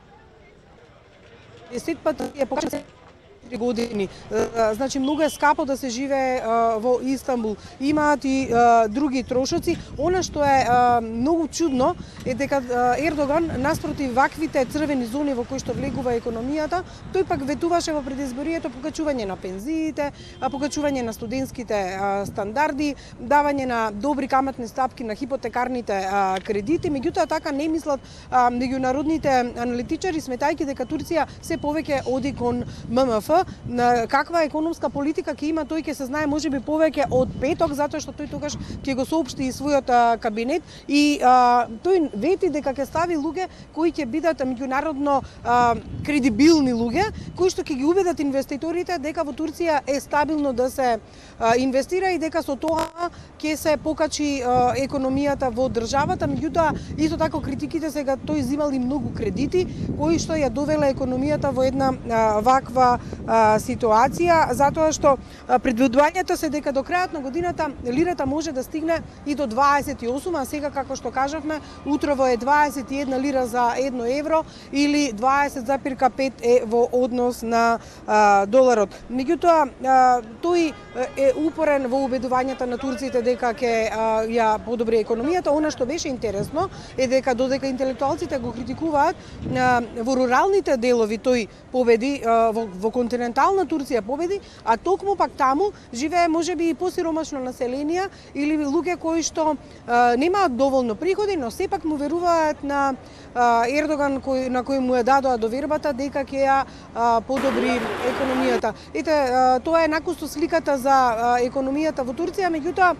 [SPEAKER 2] десет пати е покачено години. Значи многу е скапо да се живее во Истанбул. Имаат и други трошоци. Она што е многу чудно е дека Ердоган наспротив ваквите црвени зони во кои што влегува економијата, тој пак ветуваше во предизборието покачување на пензиите, покачување на студентските стандарди, давање на добри каматни стапки на хипотекарните кредити. Меѓутоа така не мислат меѓународните аналитичари, сметајќи дека Турција се повеќе оди кон М М Ф. На каква економска политика ќе има тој ќе се знае можеби повеќе од петок, затоа што тој тогаш ќе го соопшти и својот а, кабинет и а, тој вети дека ќе стави луѓе кои ќе бидат меѓународно а, кредибилни луѓе, кои што ќе ги убедат инвеститорите дека во Турција е стабилно да се а, инвестира и дека со тоа ќе се покачи а, економијата во државата. Меѓутоа исто така критиките сега тој земал и многу кредити кои што ја довела економијата во една а, ваква ситуација, затоа што предвидувањето се дека до крајот на годината лирата може да стигне и до дваесет и осум, а сега како што кажавме, утрово е дваесет и една лира за едно евро или дваесет зарез пет е во однос на а, доларот. Меѓутоа, а, тој е упорен во убедувањата на турците дека ќе а, ја подобри економијата. Она што беше интересно е дека додека интелектуалците го критикуваат, а, во руралните делови тој победи, а, во, во континентална Турција победи, а токму пак таму живее можеби и посиромашно население или луѓе кои што а, немаат доволно приходи, но сепак му веруваат на а, Ердоган кој, на кој му е дадоа довербата дека ќе ја а, подобри економијата. Ете, а, тоа е накусто сликата за а, економијата во Турција, меѓутоа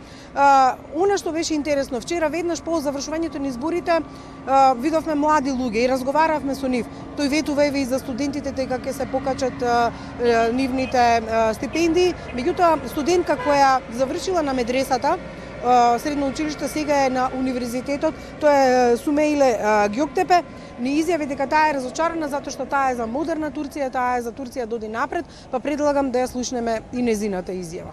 [SPEAKER 2] она што беше интересно, вчера веднаш по завршувањето на изборите а, видовме млади луѓе и разговаравме со нив. Тој ветува еве и за студентите дека ќе се покачат а, нивните а, стипендии, меѓутоа студентка која завршила на медресата, средно училиште, сега е на универзитетот, тоа е Сумейле Гјоктепе, ни изјави дека таа е разочарана затоа што таа е за модерна Турција, таа е за Турција да оди напред, па предлагам да ја слушнеме и незината изјава.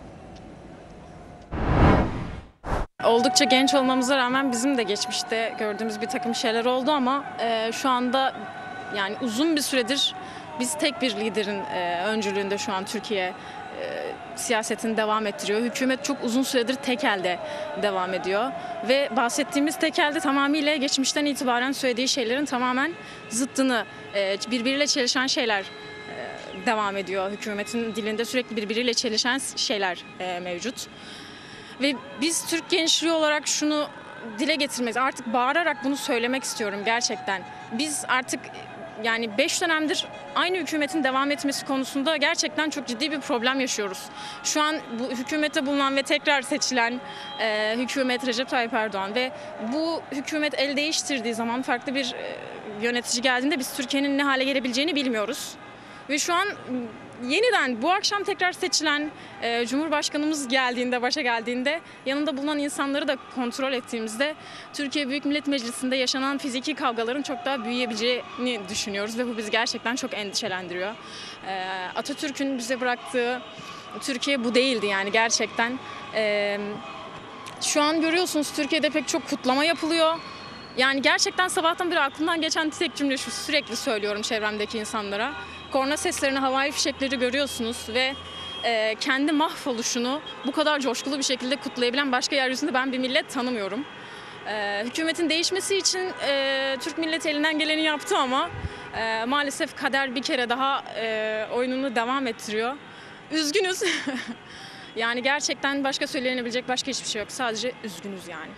[SPEAKER 6] Oldukça genç olmamıza rağmen bizim de geçmişte gördüğümüz bir takım şeyler oldu ama e, şu anda yani uzun bir süredir biz tek bir liderin e, öncülüğünde şu an Türkiye e, siyasetini devam ettiriyor. Hükümet çok uzun süredir tek elde devam ediyor ve bahsettiğimiz tek elde tamamıyla geçmişten itibaren söylediği şeylerin tamamen zıttını, e, birbiriyle çelişen şeyler e, devam ediyor. Hükümetin dilinde sürekli birbiriyle çelişen şeyler e, mevcut. Ve biz Türk gençliği olarak şunu dile getirmek, artık bağırarak bunu söylemek istiyorum gerçekten. Biz artık yani beş dönemdir aynı hükümetin devam etmesi konusunda gerçekten çok ciddi bir problem yaşıyoruz. Şu an bu hükümette bulunan ve tekrar seçilen e, hükümet Recep Tayyip Erdoğan ve bu hükümet el değiştirdiği zaman farklı bir e, yönetici geldiğinde biz Türkiye'nin ne hale gelebileceğini bilmiyoruz. Ve şu an yeniden bu akşam tekrar seçilen e, Cumhurbaşkanımız geldiğinde, başa geldiğinde yanında bulunan insanları da kontrol ettiğimizde Türkiye Büyük Millet Meclisi'nde yaşanan fiziki kavgaların çok daha büyüyebileceğini düşünüyoruz ve bu bizi gerçekten çok endişelendiriyor. E, Atatürk'ün bize bıraktığı Türkiye bu değildi yani gerçekten. E, şu an görüyorsunuz Türkiye'de pek çok kutlama yapılıyor. Yani gerçekten sabahtan beri aklımdan geçen tek cümle şu, sürekli söylüyorum çevremdeki insanlara. Korna seslerini, havai fişekleri görüyorsunuz ve e, kendi mahvoluşunu bu kadar coşkulu bir şekilde kutlayabilen başka yeryüzünde ben bir millet tanımıyorum. E, hükümetin değişmesi için e, Türk milleti elinden geleni yaptı ama e, maalesef kader bir kere daha e, oyununu devam ettiriyor. Üzgünüz. Yani gerçekten başka söylenebilecek başka hiçbir şey yok. Sadece üzgünüz yani.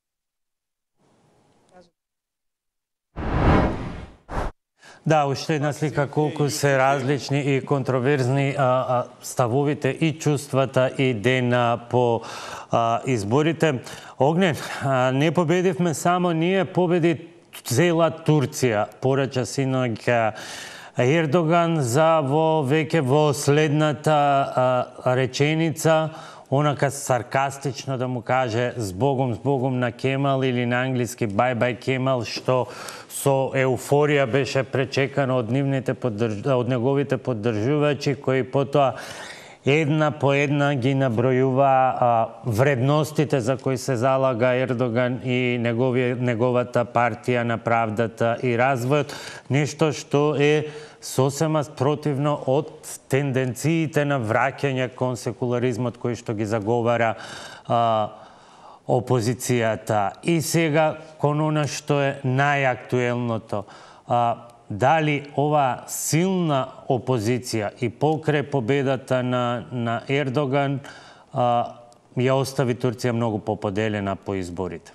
[SPEAKER 1] Да, уште една слика колку се различни и контроверзни а, а, ставовите и чувствата и дена по а, изборите. Огнен, а, не победивме само ние, победи цела Турција, порача синоќ Ердоган за во веќе во следната а, реченица, онака саркастично да му каже "Збогом, збогом" на Кемал или на англиски "Bye bye Кемал", што со еуфорија беше пречекано од нивните поддрж... од неговите поддржувачи кои потоа една по една ги набројува а, вредностите за кои се залага Ердоган и негови, неговата партија на правдата и развојот, нешто што е сосема противно од тенденциите на враќање кон секуларизмот кој што ги заговара а, опозицијата. И сега кон она што е најактуелното, а, дали ова силна опозиција и покрај победата на, на Ердоган а, ја остави Турција многу поподелена по изборите?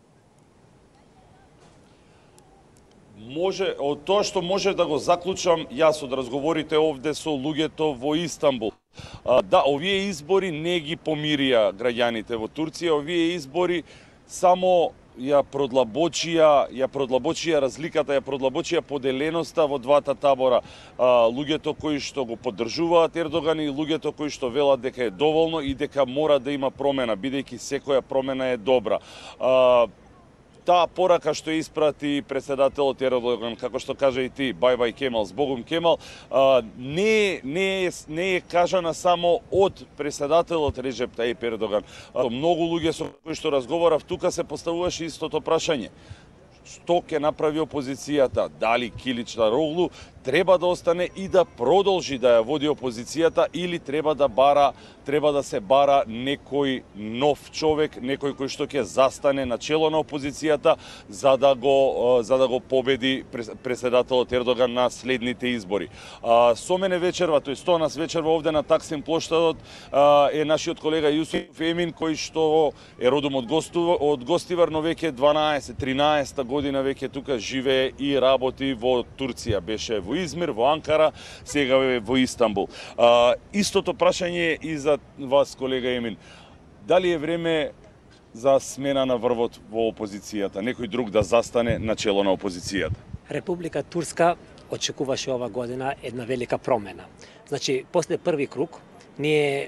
[SPEAKER 3] Може, од тоа што може да го заклучам јас од разговорите овде со луѓето во Истанбул. Да, овие избори не ги помирија граѓаните во Турција, овие избори само ја продлабочија, ја продлабочија разликата, ја продлабочија поделеноста во двата табора. Луѓето кои што го поддржуваат Ердоган и луѓето кои што велат дека е доволно и дека мора да има промена, бидејќи секоја промена е добра. Таа порака што испрати председателот Ердоган, како што кажа и ти, "Bye bye Кемал", "Збогом Кемал", не, не, е, не е кажана само од председателот Реджеп Таип Ердоган. Многу луѓе со кои што разговарав тука се поставуваше истото прашање. Што ќе направи опозицијата? Дали Килич Дароглу треба да остане и да продолжи да ја води опозицијата или треба да бара, треба да се бара некој нов човек, некој кој што ќе застане на чело на опозицијата за да го за да го победи председателот Ердоган на следните избори. Со мене вечерва, тој сто нас вечерва овде на Таксим плоштадот е нашиот колега Јусуф Емин, кој што е родом од Гостивар, од Гостивар, но веќе дванаесет тринаесета година веќе тука живее и работи во Турција. Беше во Измир, во Анкара, сега е во Истанбул. А, истото прашање и за вас, колега Емин. Дали е време за смена на врвот во опозицијата? Некој друг да застане на чело на опозицијата?
[SPEAKER 7] Република Турска очекуваше ова година една велика промена. Значи, после први круг, ние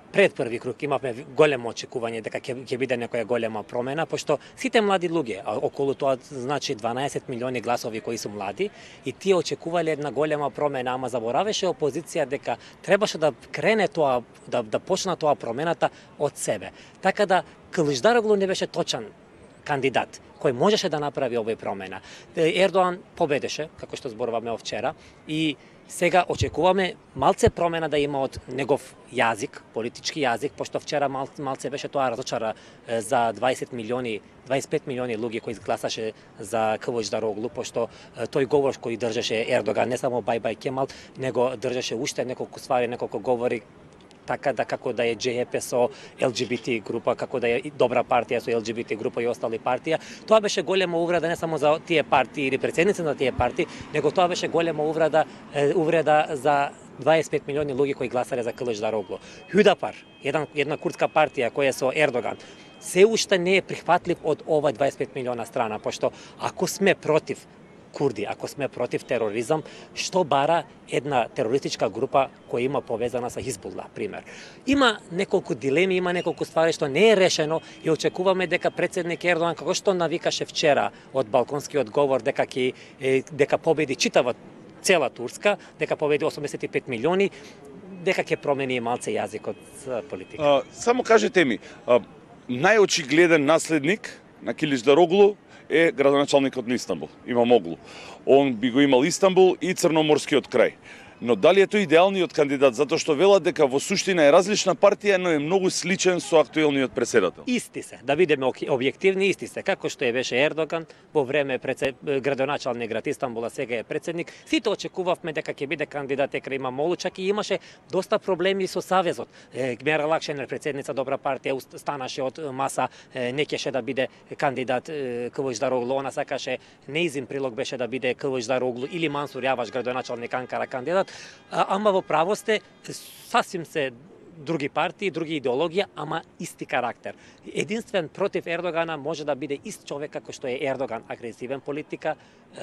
[SPEAKER 7] пред први круг имавме големо очекување дека ќе ќе биде некоја голема промена, пошто сите млади луѓе, а околу тоа значи дванаесет милиони гласови кои су млади, и тие очекувале една голема промена, ама заборавеше опозиција дека требаше да крене тоа, да, да почна тоа промената од себе. Така да Кылычдароглу не беше точен кандидат кој можеше да направи овој промена. Ердоан победеше, како што зборуваме вчера, и сега очекуваме малце промена да има од негов јазик, политички јазик, пошто вчера мал, малце беше тоа разочара за дваесет милиони, дваесет и пет милиони луѓе кои гласаше за Кылычдароглу, пошто тој говор кој држеше Ердоган, не само Бај Бај Кемал, него држеше уште неколку ствари, неколку говори, така да како да е Џе Ес Пе со Ел Џи Би Ти група, како да е добра партија со Ел Џи Би Ти група и остали партија. Тоа беше голема увреда не само за тие партии или председници на тие партии, него тоа беше голема увреда увреда за дваесет и пет милиони луѓе кои гласале за Кылычдароглу. Хюдапар, една една курдска партија која е со Ердоган, се уште не е прихватлив од ова дваесет и пет милиона страна, пошто ако сме против курди, ако сме против тероризам, што бара една терористичка група која има повезана со Хизбулла, пример. Има неколку дилеми, има неколку ствари што не е решено и очекуваме дека председник Ердоган, како што навикаше вчера од балконскиот говор, дека ќе дека победи читава цела Турска, дека победи осумдесет и пет милиони, дека ќе промени малце јазикот за политика.
[SPEAKER 3] А, само кажете ми, а, најочигледен наследник на Киличдароглу е градоначалникот на Истанбул, Имамоглу. Он би го имал Истанбул и Црноморскиот крај. Но дали е тој идеалниот кандидат, затоа што велат дека во суштина е различна партија, но е многу сличен со актуелниот председател?
[SPEAKER 7] Исти се, да бидеме објективни, исти се, како што е беше Ердоган во време председ... градоначалник град Истанбула, сега е председник. Сите очекувавме дека ќе биде кандидат Екрем Имамоглу, чак и имаше доста проблеми со Савезот. Мерал Акшенер, председница добра партија, станаше од маса, не кеше да биде кандидат Кылычдароглу, она сакаше, неизин прилог беше да биде Кылычдароглу или Мансур Јаваш, градоначалник Анкара, кандидат. Ама во право сте, сасвим се други партии, други идеологија, ама исти карактер. Единствен против Ердогана може да биде ист човек како што е Ердоган, агресивен политика,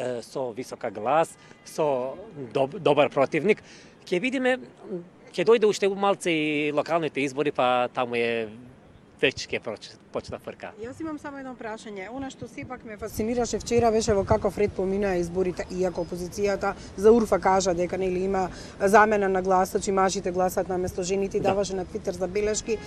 [SPEAKER 7] со висока глас, со доб, добар противник. Ќе видиме, ќе дојде уште малце и локалните избори, па таму е веќе ќе почна фрка.
[SPEAKER 2] Јас имам само едно прашање. Она што сепак ме фасцинираше вчера беше во каков ред поминаа изборите, иако опозицијата за Урфа кажа дека нели има замена на гласачи, мажите гласат наместо жените и даваше на Твитер забелешки.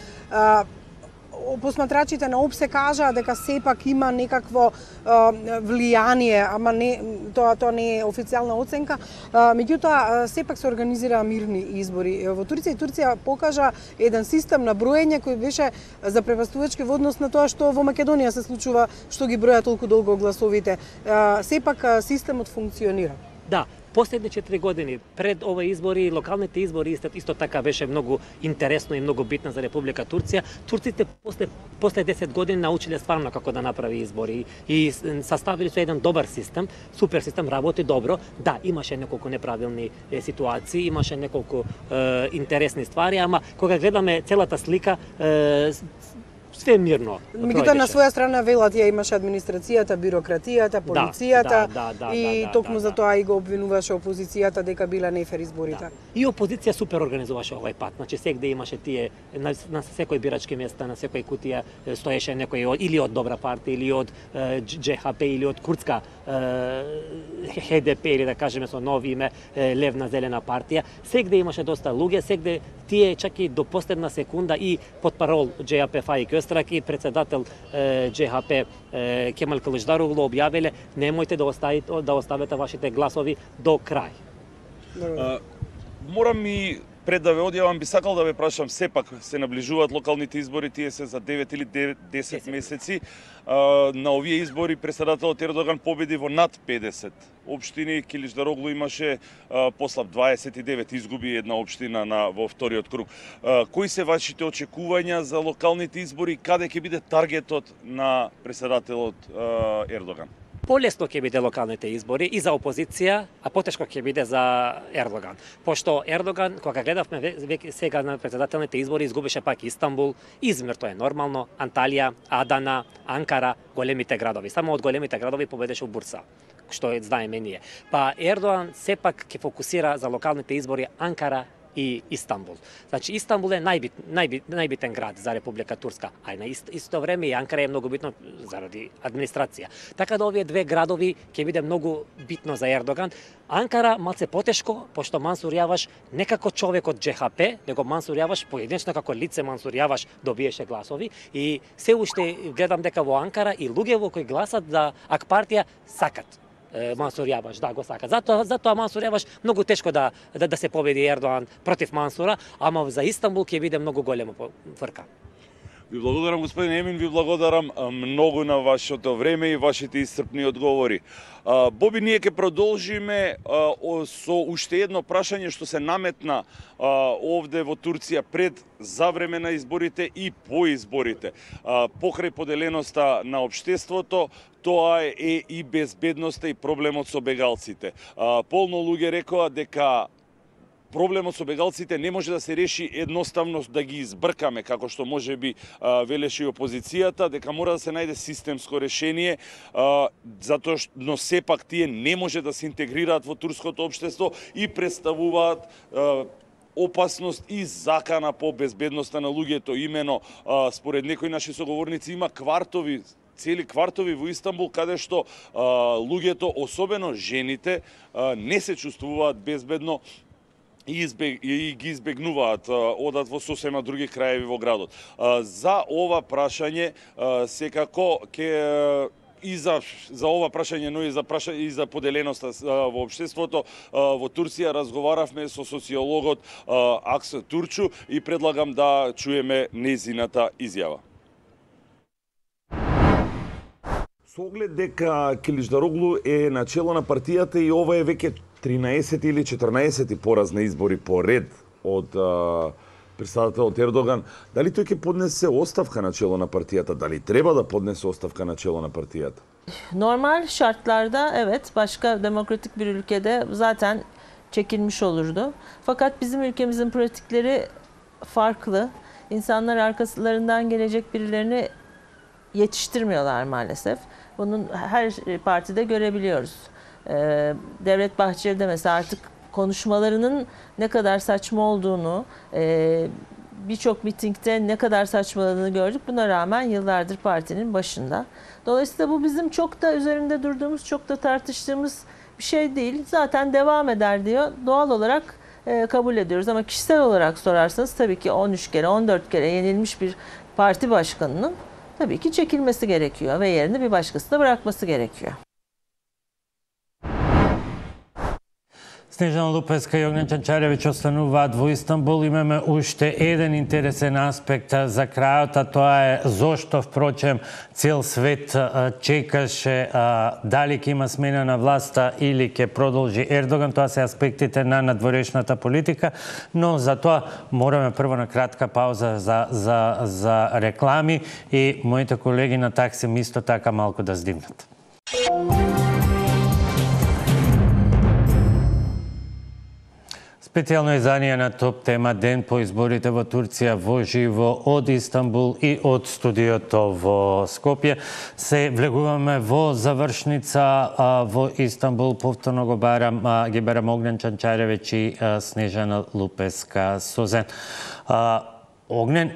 [SPEAKER 2] Посматрачите на ОПСЕ кажаа дека сепак има некакво а, влијание, ама не тоа тоа не е официјална оценка. А, меѓутоа сепак се организираа мирни избори во Турција и Турција покажа еден систем на броење кој беше запреварствувачки во однос на тоа што во Македонија се случува, што ги броја толку долго гласовите. А, сепак системот функционира.
[SPEAKER 7] Да, последни четири години пред овој избори, локалните избори исто, исто така беше многу интересно и многу битно за Република Турција. Турците после после десет години научиле стварно како да направи избори и составили со еден добар систем, супер систем, работи добро. Да, имаше неколку неправилни е, ситуации, имаше неколку е, интересни ствари, ама кога гледаме целата слика, е, све мирно.
[SPEAKER 2] Меѓутоа на своја страна велат ја имаше администрацијата, бирократијата, полицијата
[SPEAKER 7] да, да, да,
[SPEAKER 2] и
[SPEAKER 7] да,
[SPEAKER 2] токму
[SPEAKER 7] да,
[SPEAKER 2] за
[SPEAKER 7] да.
[SPEAKER 2] тоа и го обвинуваше опозицијата дека била нефер изборите.
[SPEAKER 7] Да. И опозиција супер организуваше овој пат. Значи сегде имаше тие на, на секој бирачки места, на секој кутија стоеше некој од, или од добра партија или од Џе Ха Пе или од курдска Хе Де Пе или да кажеме со ново име Левна зелена партија. Сегде имаше доста луѓе, сегде тие чак и до последна секунда и потпарол Џе Ха Пе Фаик Острак и председател Џе Ха Пе Кемал Кылычдароглу објавиле немојте да оставите да оставите вашите гласови до крај.
[SPEAKER 3] А, морам и пред да ве одјавам би сакал да ве прашам, сепак се наближуваат локалните избори, тие се за девет или десет месеци. А, на овие избори председателот Ердоган победи во над педесет општини, Киличдароглу имаше а, послаб дваесет и девет, изгуби една општина на во вториот круг. А, кои се вашите очекувања за локалните избори, каде ќе биде таргетот на председателот а, Ердоган?
[SPEAKER 7] Полесно ќе биде локалните избори и за опозиција, а потешко ќе биде за Ердоган. Пошто Ердоган, кога гледавме веќе сега на председателните избори, изгубеше пак Истанбул, Измир, тоа е нормално, Анталија, Адана, Анкара, големите градови. Само од големите градови победеше Бурса, што знаеме ние. Па Ердоган сепак ќе фокусира за локалните избори Анкара и Истанбул. Значи Истанбул е најбит, најбит, најбитен град за Република Турска, а на ист, исто време и Анкара е многу битно заради администрација. Така да овие две градови ќе биде многу битно за Ердоган. Анкара малце потешко, пошто Мансур Јаваш не како човек од Џе Ха Пе, него Мансур Јаваш поединечно како лице Мансур Јаваш добиеше гласови и се уште гледам дека во Анкара и луѓе кои гласат за ак партија сакат Мансур Јаваш, да, го сака. Затоа, затоа Мансур Јаваш многу тешко да, да, да се победи Ердоган против Мансура, ама за Истанбул ќе биде многу голема фрка.
[SPEAKER 3] Ви благодарам, господин Емин, ви благодарам многу на вашето време и вашите исцрпни одговори. Боби, ние ќе продолжиме со уште едно прашање што се наметна овде во Турција пред, за време на изборите и по изборите. Покрај поделеноста на општеството, тоа е и безбедноста и проблемот со бегалците. Полно луѓе рекоа дека проблемот со бегалците не може да се реши едноставно да ги избркаме, како што може би велеше и опозицијата, дека мора да се најде системско решение, затоа што но сепак тие не може да се интегрираат во турското општество и представуваат опасност и закана по безбедноста на луѓето. Имено, според некои наши соговорници, има квартови, цели квартови во Истанбул, каде што а, луѓето, особено жените, а, не се чувствуваат безбедно и, избег, и ги избегнуваат, а, одат во сосема други краеви во градот. А, за ова прашање, а, секако, ке и за, за ова прашање, но и за, праша, и за поделеноста во општеството во Турција разговаравме со социологот Акса Турчу и предлагам да чуеме незината изјава. Со оглед дека Киличдароглу е начело на партијата и ова е веќе тринаесети или четрнаесети пораз на избори по ред од а, председателот Ердоган, дали тој ќе поднесе ostavka на чело на партијата? Dali treba da podnese ostavka na çelo na partiyata?
[SPEAKER 8] Normal şartlarda evet, başka demokratik bir ülkede zaten çekilmiş olurdu. Fakat bizim ülkemizin pratikleri farklı. İnsanlar arkalarından gelecek birilerini yetiştirmiyorlar maalesef. Bunun her partide görebiliyoruz. Ee, Devlet Bahçeli de mesela artık konuşmalarının ne kadar saçma olduğunu, e, birçok mitingde ne kadar saçmaladığını gördük. Buna rağmen yıllardır partinin başında. Dolayısıyla bu bizim çok da üzerinde durduğumuz, çok da tartıştığımız bir şey değil. Zaten devam eder diyor. Doğal olarak e, kabul ediyoruz. Ama kişisel olarak sorarsanız tabii ki on üç kere, on dört kere yenilmiş bir parti başkanının tabii ki çekilmesi gerekiyor ve yerini bir başkasına bırakması gerekiyor.
[SPEAKER 1] Снежана Лупеска и Огнен Чанчаревич остануваат во Истанбул. Имаме уште еден интересен аспект за крајот, а тоа е зошто, впрочем, цел свет чекаше дали ќе има смена на власта или ќе продолжи Ердоган. Тоа се аспектите на надворешната политика, но за тоа мораме прво на кратка пауза за, за, за реклами и моите колеги на Таксим исто така малку да здивнат. Специјално издание на Топ тема ден по изборите во Турција во живо од Истанбул и од студиото во Скопје. Се влегуваме во завршница во Истанбул. Повторно го барам, ги барам Огнен Чанчаревич и Снежана Лупеска Созен. Огнен,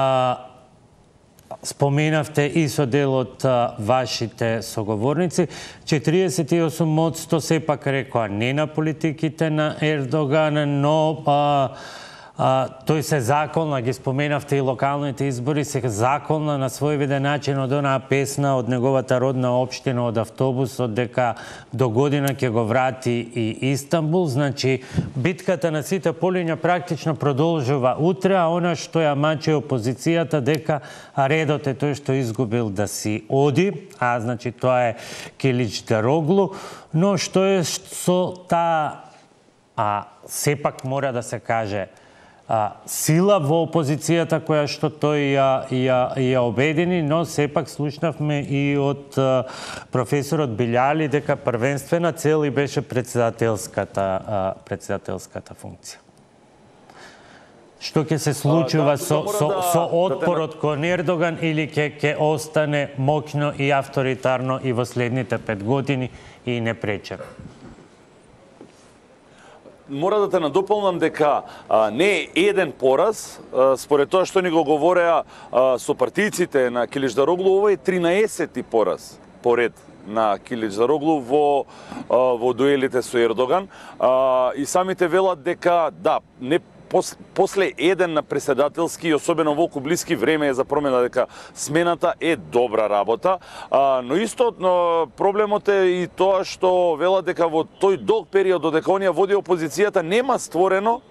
[SPEAKER 1] споменавте и со дел од вашите соговорници. четириесет и осум одсто сепак рекоа не на политиките на Ердоган, но а, а, тој се заколна, ги споменавте и локалните избори, се заколна на свој виден начин од онаа песна од неговата родна општина, од автобусот, дека до година ќе го врати и Истанбул. Значи, битката на сите полиња практично продолжува утре, а она што ја мачи опозицијата дека редот е тој што изгубил да си оди, а значи тоа е Киличдароглу, но што е со таа, а сепак мора да се каже, а, сила во опозицијата која што тој ја, ја, ја обедини, но сепак слушнавме и од а, професорот Билјали дека првенствена цел и беше председателската, а, председателската функција. Што ќе се случува а, да, со, со, да, со отпорот да, кон Ердоган или ќе ќе остане моќно и авторитарно и во следните пет години и не прече?
[SPEAKER 3] мора да те надополнам дека а, не е еден пораз, а, според тоа што ни го говореа а, сопартијците на Килич Дароглу, ова е тринаесети пораз поред на Килич Дароглу во во дуелите со Ердоган, а, и самите велат дека да, не Пос, после еден на преседателски и особено волку блиски време е за промена дека смената е добра работа, а, но исто но проблемот е и тоа што велат дека во тој долг период додека оние води опозицијата нема створено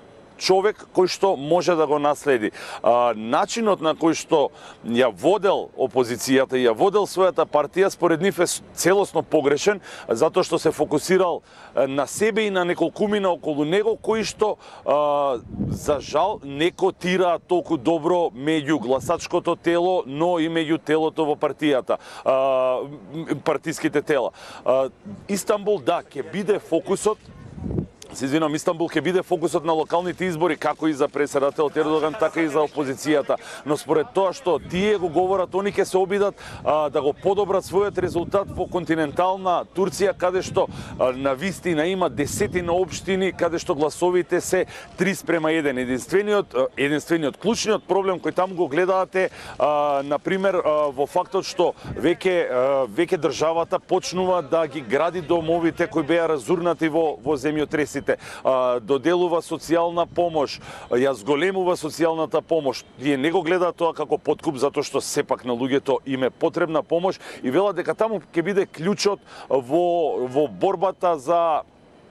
[SPEAKER 3] човек кој што може да го наследи. А, начинот на кој што ја водел опозицијата и ја водел својата партија според нив е целосно погрешен, затоа што се фокусирал на себе и на неколкумина околу него кои што а, за жал не котираат толку добро меѓу гласачкото тело, но и меѓу телото во партијата, а, партиските тела. А, Истанбул да ќе биде фокусот Се извинам, Истанбул ќе биде фокусот на локалните избори, како и за преседателот Ердоган, така и за опозицијата. Но според тоа што тие го говорат, они ќе се обидат а, да го подобрат својот резултат во континентална Турција, каде што а, на вистина има десетина општини, каде што гласовите се три спрема еден. Единствениот, единствениот клучниот проблем кој таму го гледаате, а, например, а, во фактот што веќе веќе државата почнува да ги гради домовите кои беа разурнати во во земјотресите. Доделува социјална помош, ја зголемува социјалната помош. Тие не го гледаат тоа како подкуп, затоа што сепак на луѓето им е потребна помош и велат дека таму ќе биде клучот во, во борбата за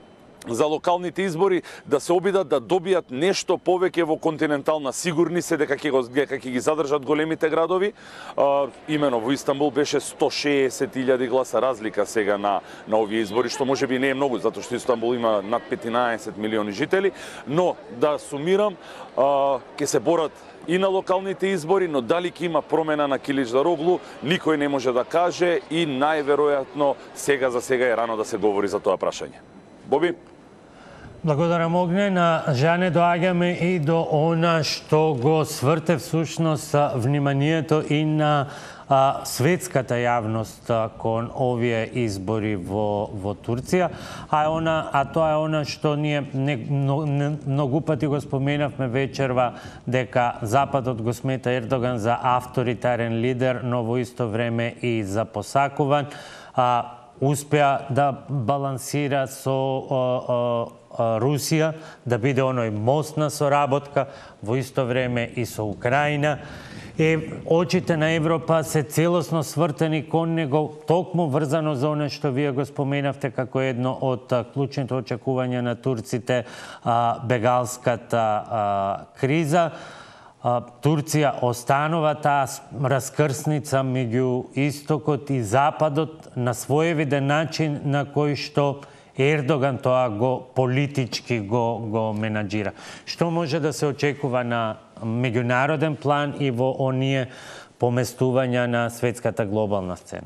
[SPEAKER 3] за локалните избори, да се обидат да добијат нешто повеќе во континентална. Сигурни се дека ќе го дека ќе ги задржат големите градови. А, имено во Истанбул беше сто шеесет илјади гласа разлика сега на на овие избори, што можеби не е многу, затоа што Истанбул има над петнаесет милиони жители, но да сумирам, а, ќе се борат и на локалните избори, но дали ќе има промена на Килич Дароглу, никој не може да каже и најверојатно сега за сега е рано да се говори за тоа прашање. Боби?
[SPEAKER 1] Благодарам, Огнен. Жане, доаѓаме и до она што го сврте всушност вниманието и на а, светската јавност а, кон овие избори во, во Турција, а, она, а тоа е она што ние не, но, не, многу пати го споменавме вечерва, дека Западот го смета Ердоган за авторитарен лидер, но во исто време и за посакуван. А, успеа да балансира со а, а, Русија, да биде оној мост на соработка, во исто време и со Украина. И очите на Европа се целосно свртени кон него, токму врзано за оно што вие го споменавте како едно од клучните очекувања на турците, бегалската криза. Турција останува таа раскрсница меѓу Истокот и Западот на своевиден начин на кој што Ердоган тоа го политички го, го менаџира. Што може да се очекува на меѓународен план и во оние поместувања на светската глобална сцена?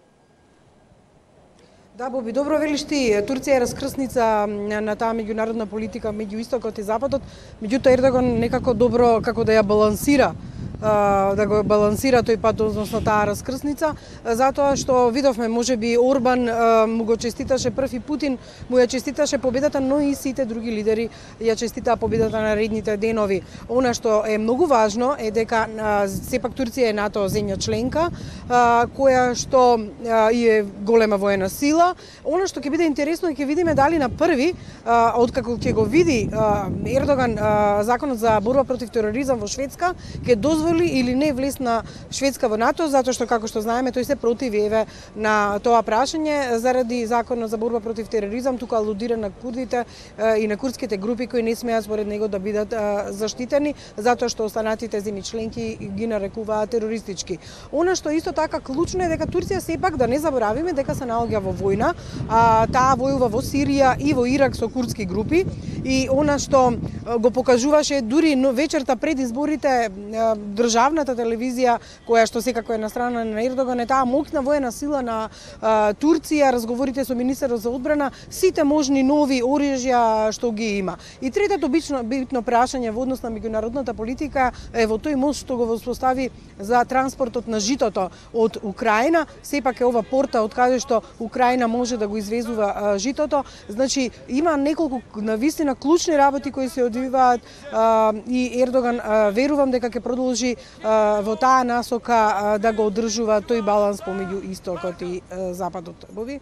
[SPEAKER 2] Да, Боби, добро велиш ти. Турција е раскрсница на таа меѓународна политика меѓу Истокот и Западот, меѓутоа Ердоган некако добро како да ја балансира, да го балансира тој пат, односно таа раскрсница, затоа што видовме, можеби Орбан му го честиташе прв и Путин му ја честиташе победата, но и сите други лидери ја честитаа победата на редните денови. Она што е многу важно е дека сепак Турција е НАТО земја членка, која што и е голема воена сила. Она што ќе биде интересно е ќе видиме дали на први, откако ќе го види Ердоган законот за борба против тероризам во Шведска, ќе дозволи или не влез на Шведска во НАТО, затоа што, како што знаеме, тој се противи еве на тоа прашање заради законот за борба против тероризам, тука алудира на курдите и на курдските групи кои не смеат според него да бидат заштитени, затоа што останатите земји членки ги нарекуваат терористички. Она што исто така клучно е дека Турција сепак, да не заборавиме, дека се наоѓа во војна, а, таа војува во Сирија и во Ирак со курдски групи, и она што го покажуваше дури вечерта пред изборите, државната телевизија, која што секако е на страна на Ердоган, е таа моќна воена сила на а, Турција, разговорите со министерот за одбрана, сите можни нови оружја што ги има. И третото битно, битно прашање во однос на меѓународната политика е во тој мост што го воспостави за транспортот на житото од Украина. Сепак е ова порта од каде што Украина може да го извезува а, житото. Значи, има неколку навистина клучни работи кои се одвиваат а, и Ердоган а, верувам дека ќе продолжи а, во таа насока а, да го одржува тој баланс помеѓу истокот и а, западот. Боби?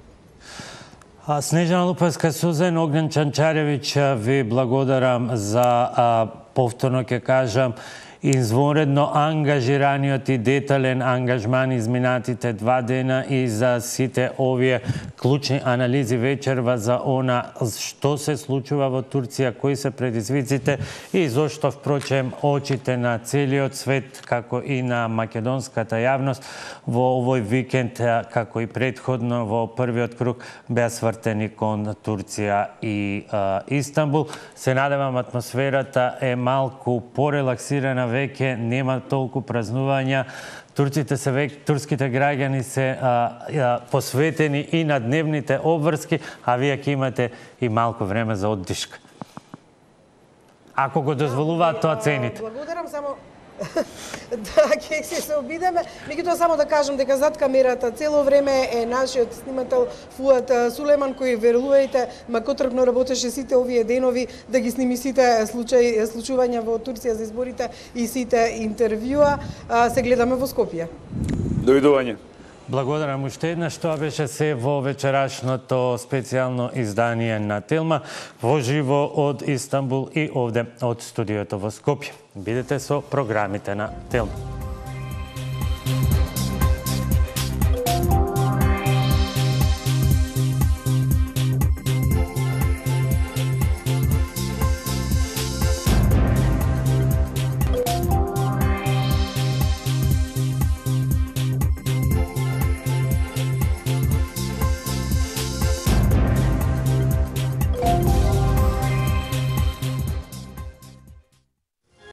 [SPEAKER 1] Снежана Лупевска, Сузен Огнен Чанчаревич, ви благодарам за а, повторно ќе кажам извонредно ангажираниот и детален ангажман изминатите два дена и за сите овие клучни анализи вечерва за она што се случува во Турција, кои се предизвиците и зошто впрочем очите на целиот свет, како и на македонската јавност во овој викенд, како и предходно во првиот круг, беа свртени кон Турција и а, Истанбул. Се надевам атмосферата е малку порелаксирана, веќе нема толку празнувања. Турците се веќе, турските граѓани се а, а, посветени и на дневните обврски, а вие ќе имате и малку време за оддишка. Ако го дозволуваат тоа цените.
[SPEAKER 2] Благодарам, само да, ќе се обидеме. Меѓутоа само да кажам дека зад камерата цело време е нашиот снимател Фуат Сулеман, кој, верувајте, макотрпно работеше сите овие денови да ги сними сите случаи, случувања во Турција за изборите и сите интервјуа. Се гледаме во Скопје.
[SPEAKER 3] Довидување.
[SPEAKER 1] Благодарам уште еднаш. Тоа беше се во вечерашното специјално издание на Телма, во живо од Истанбул и овде од студиото во Скопје. Бидете со програмите на Телма.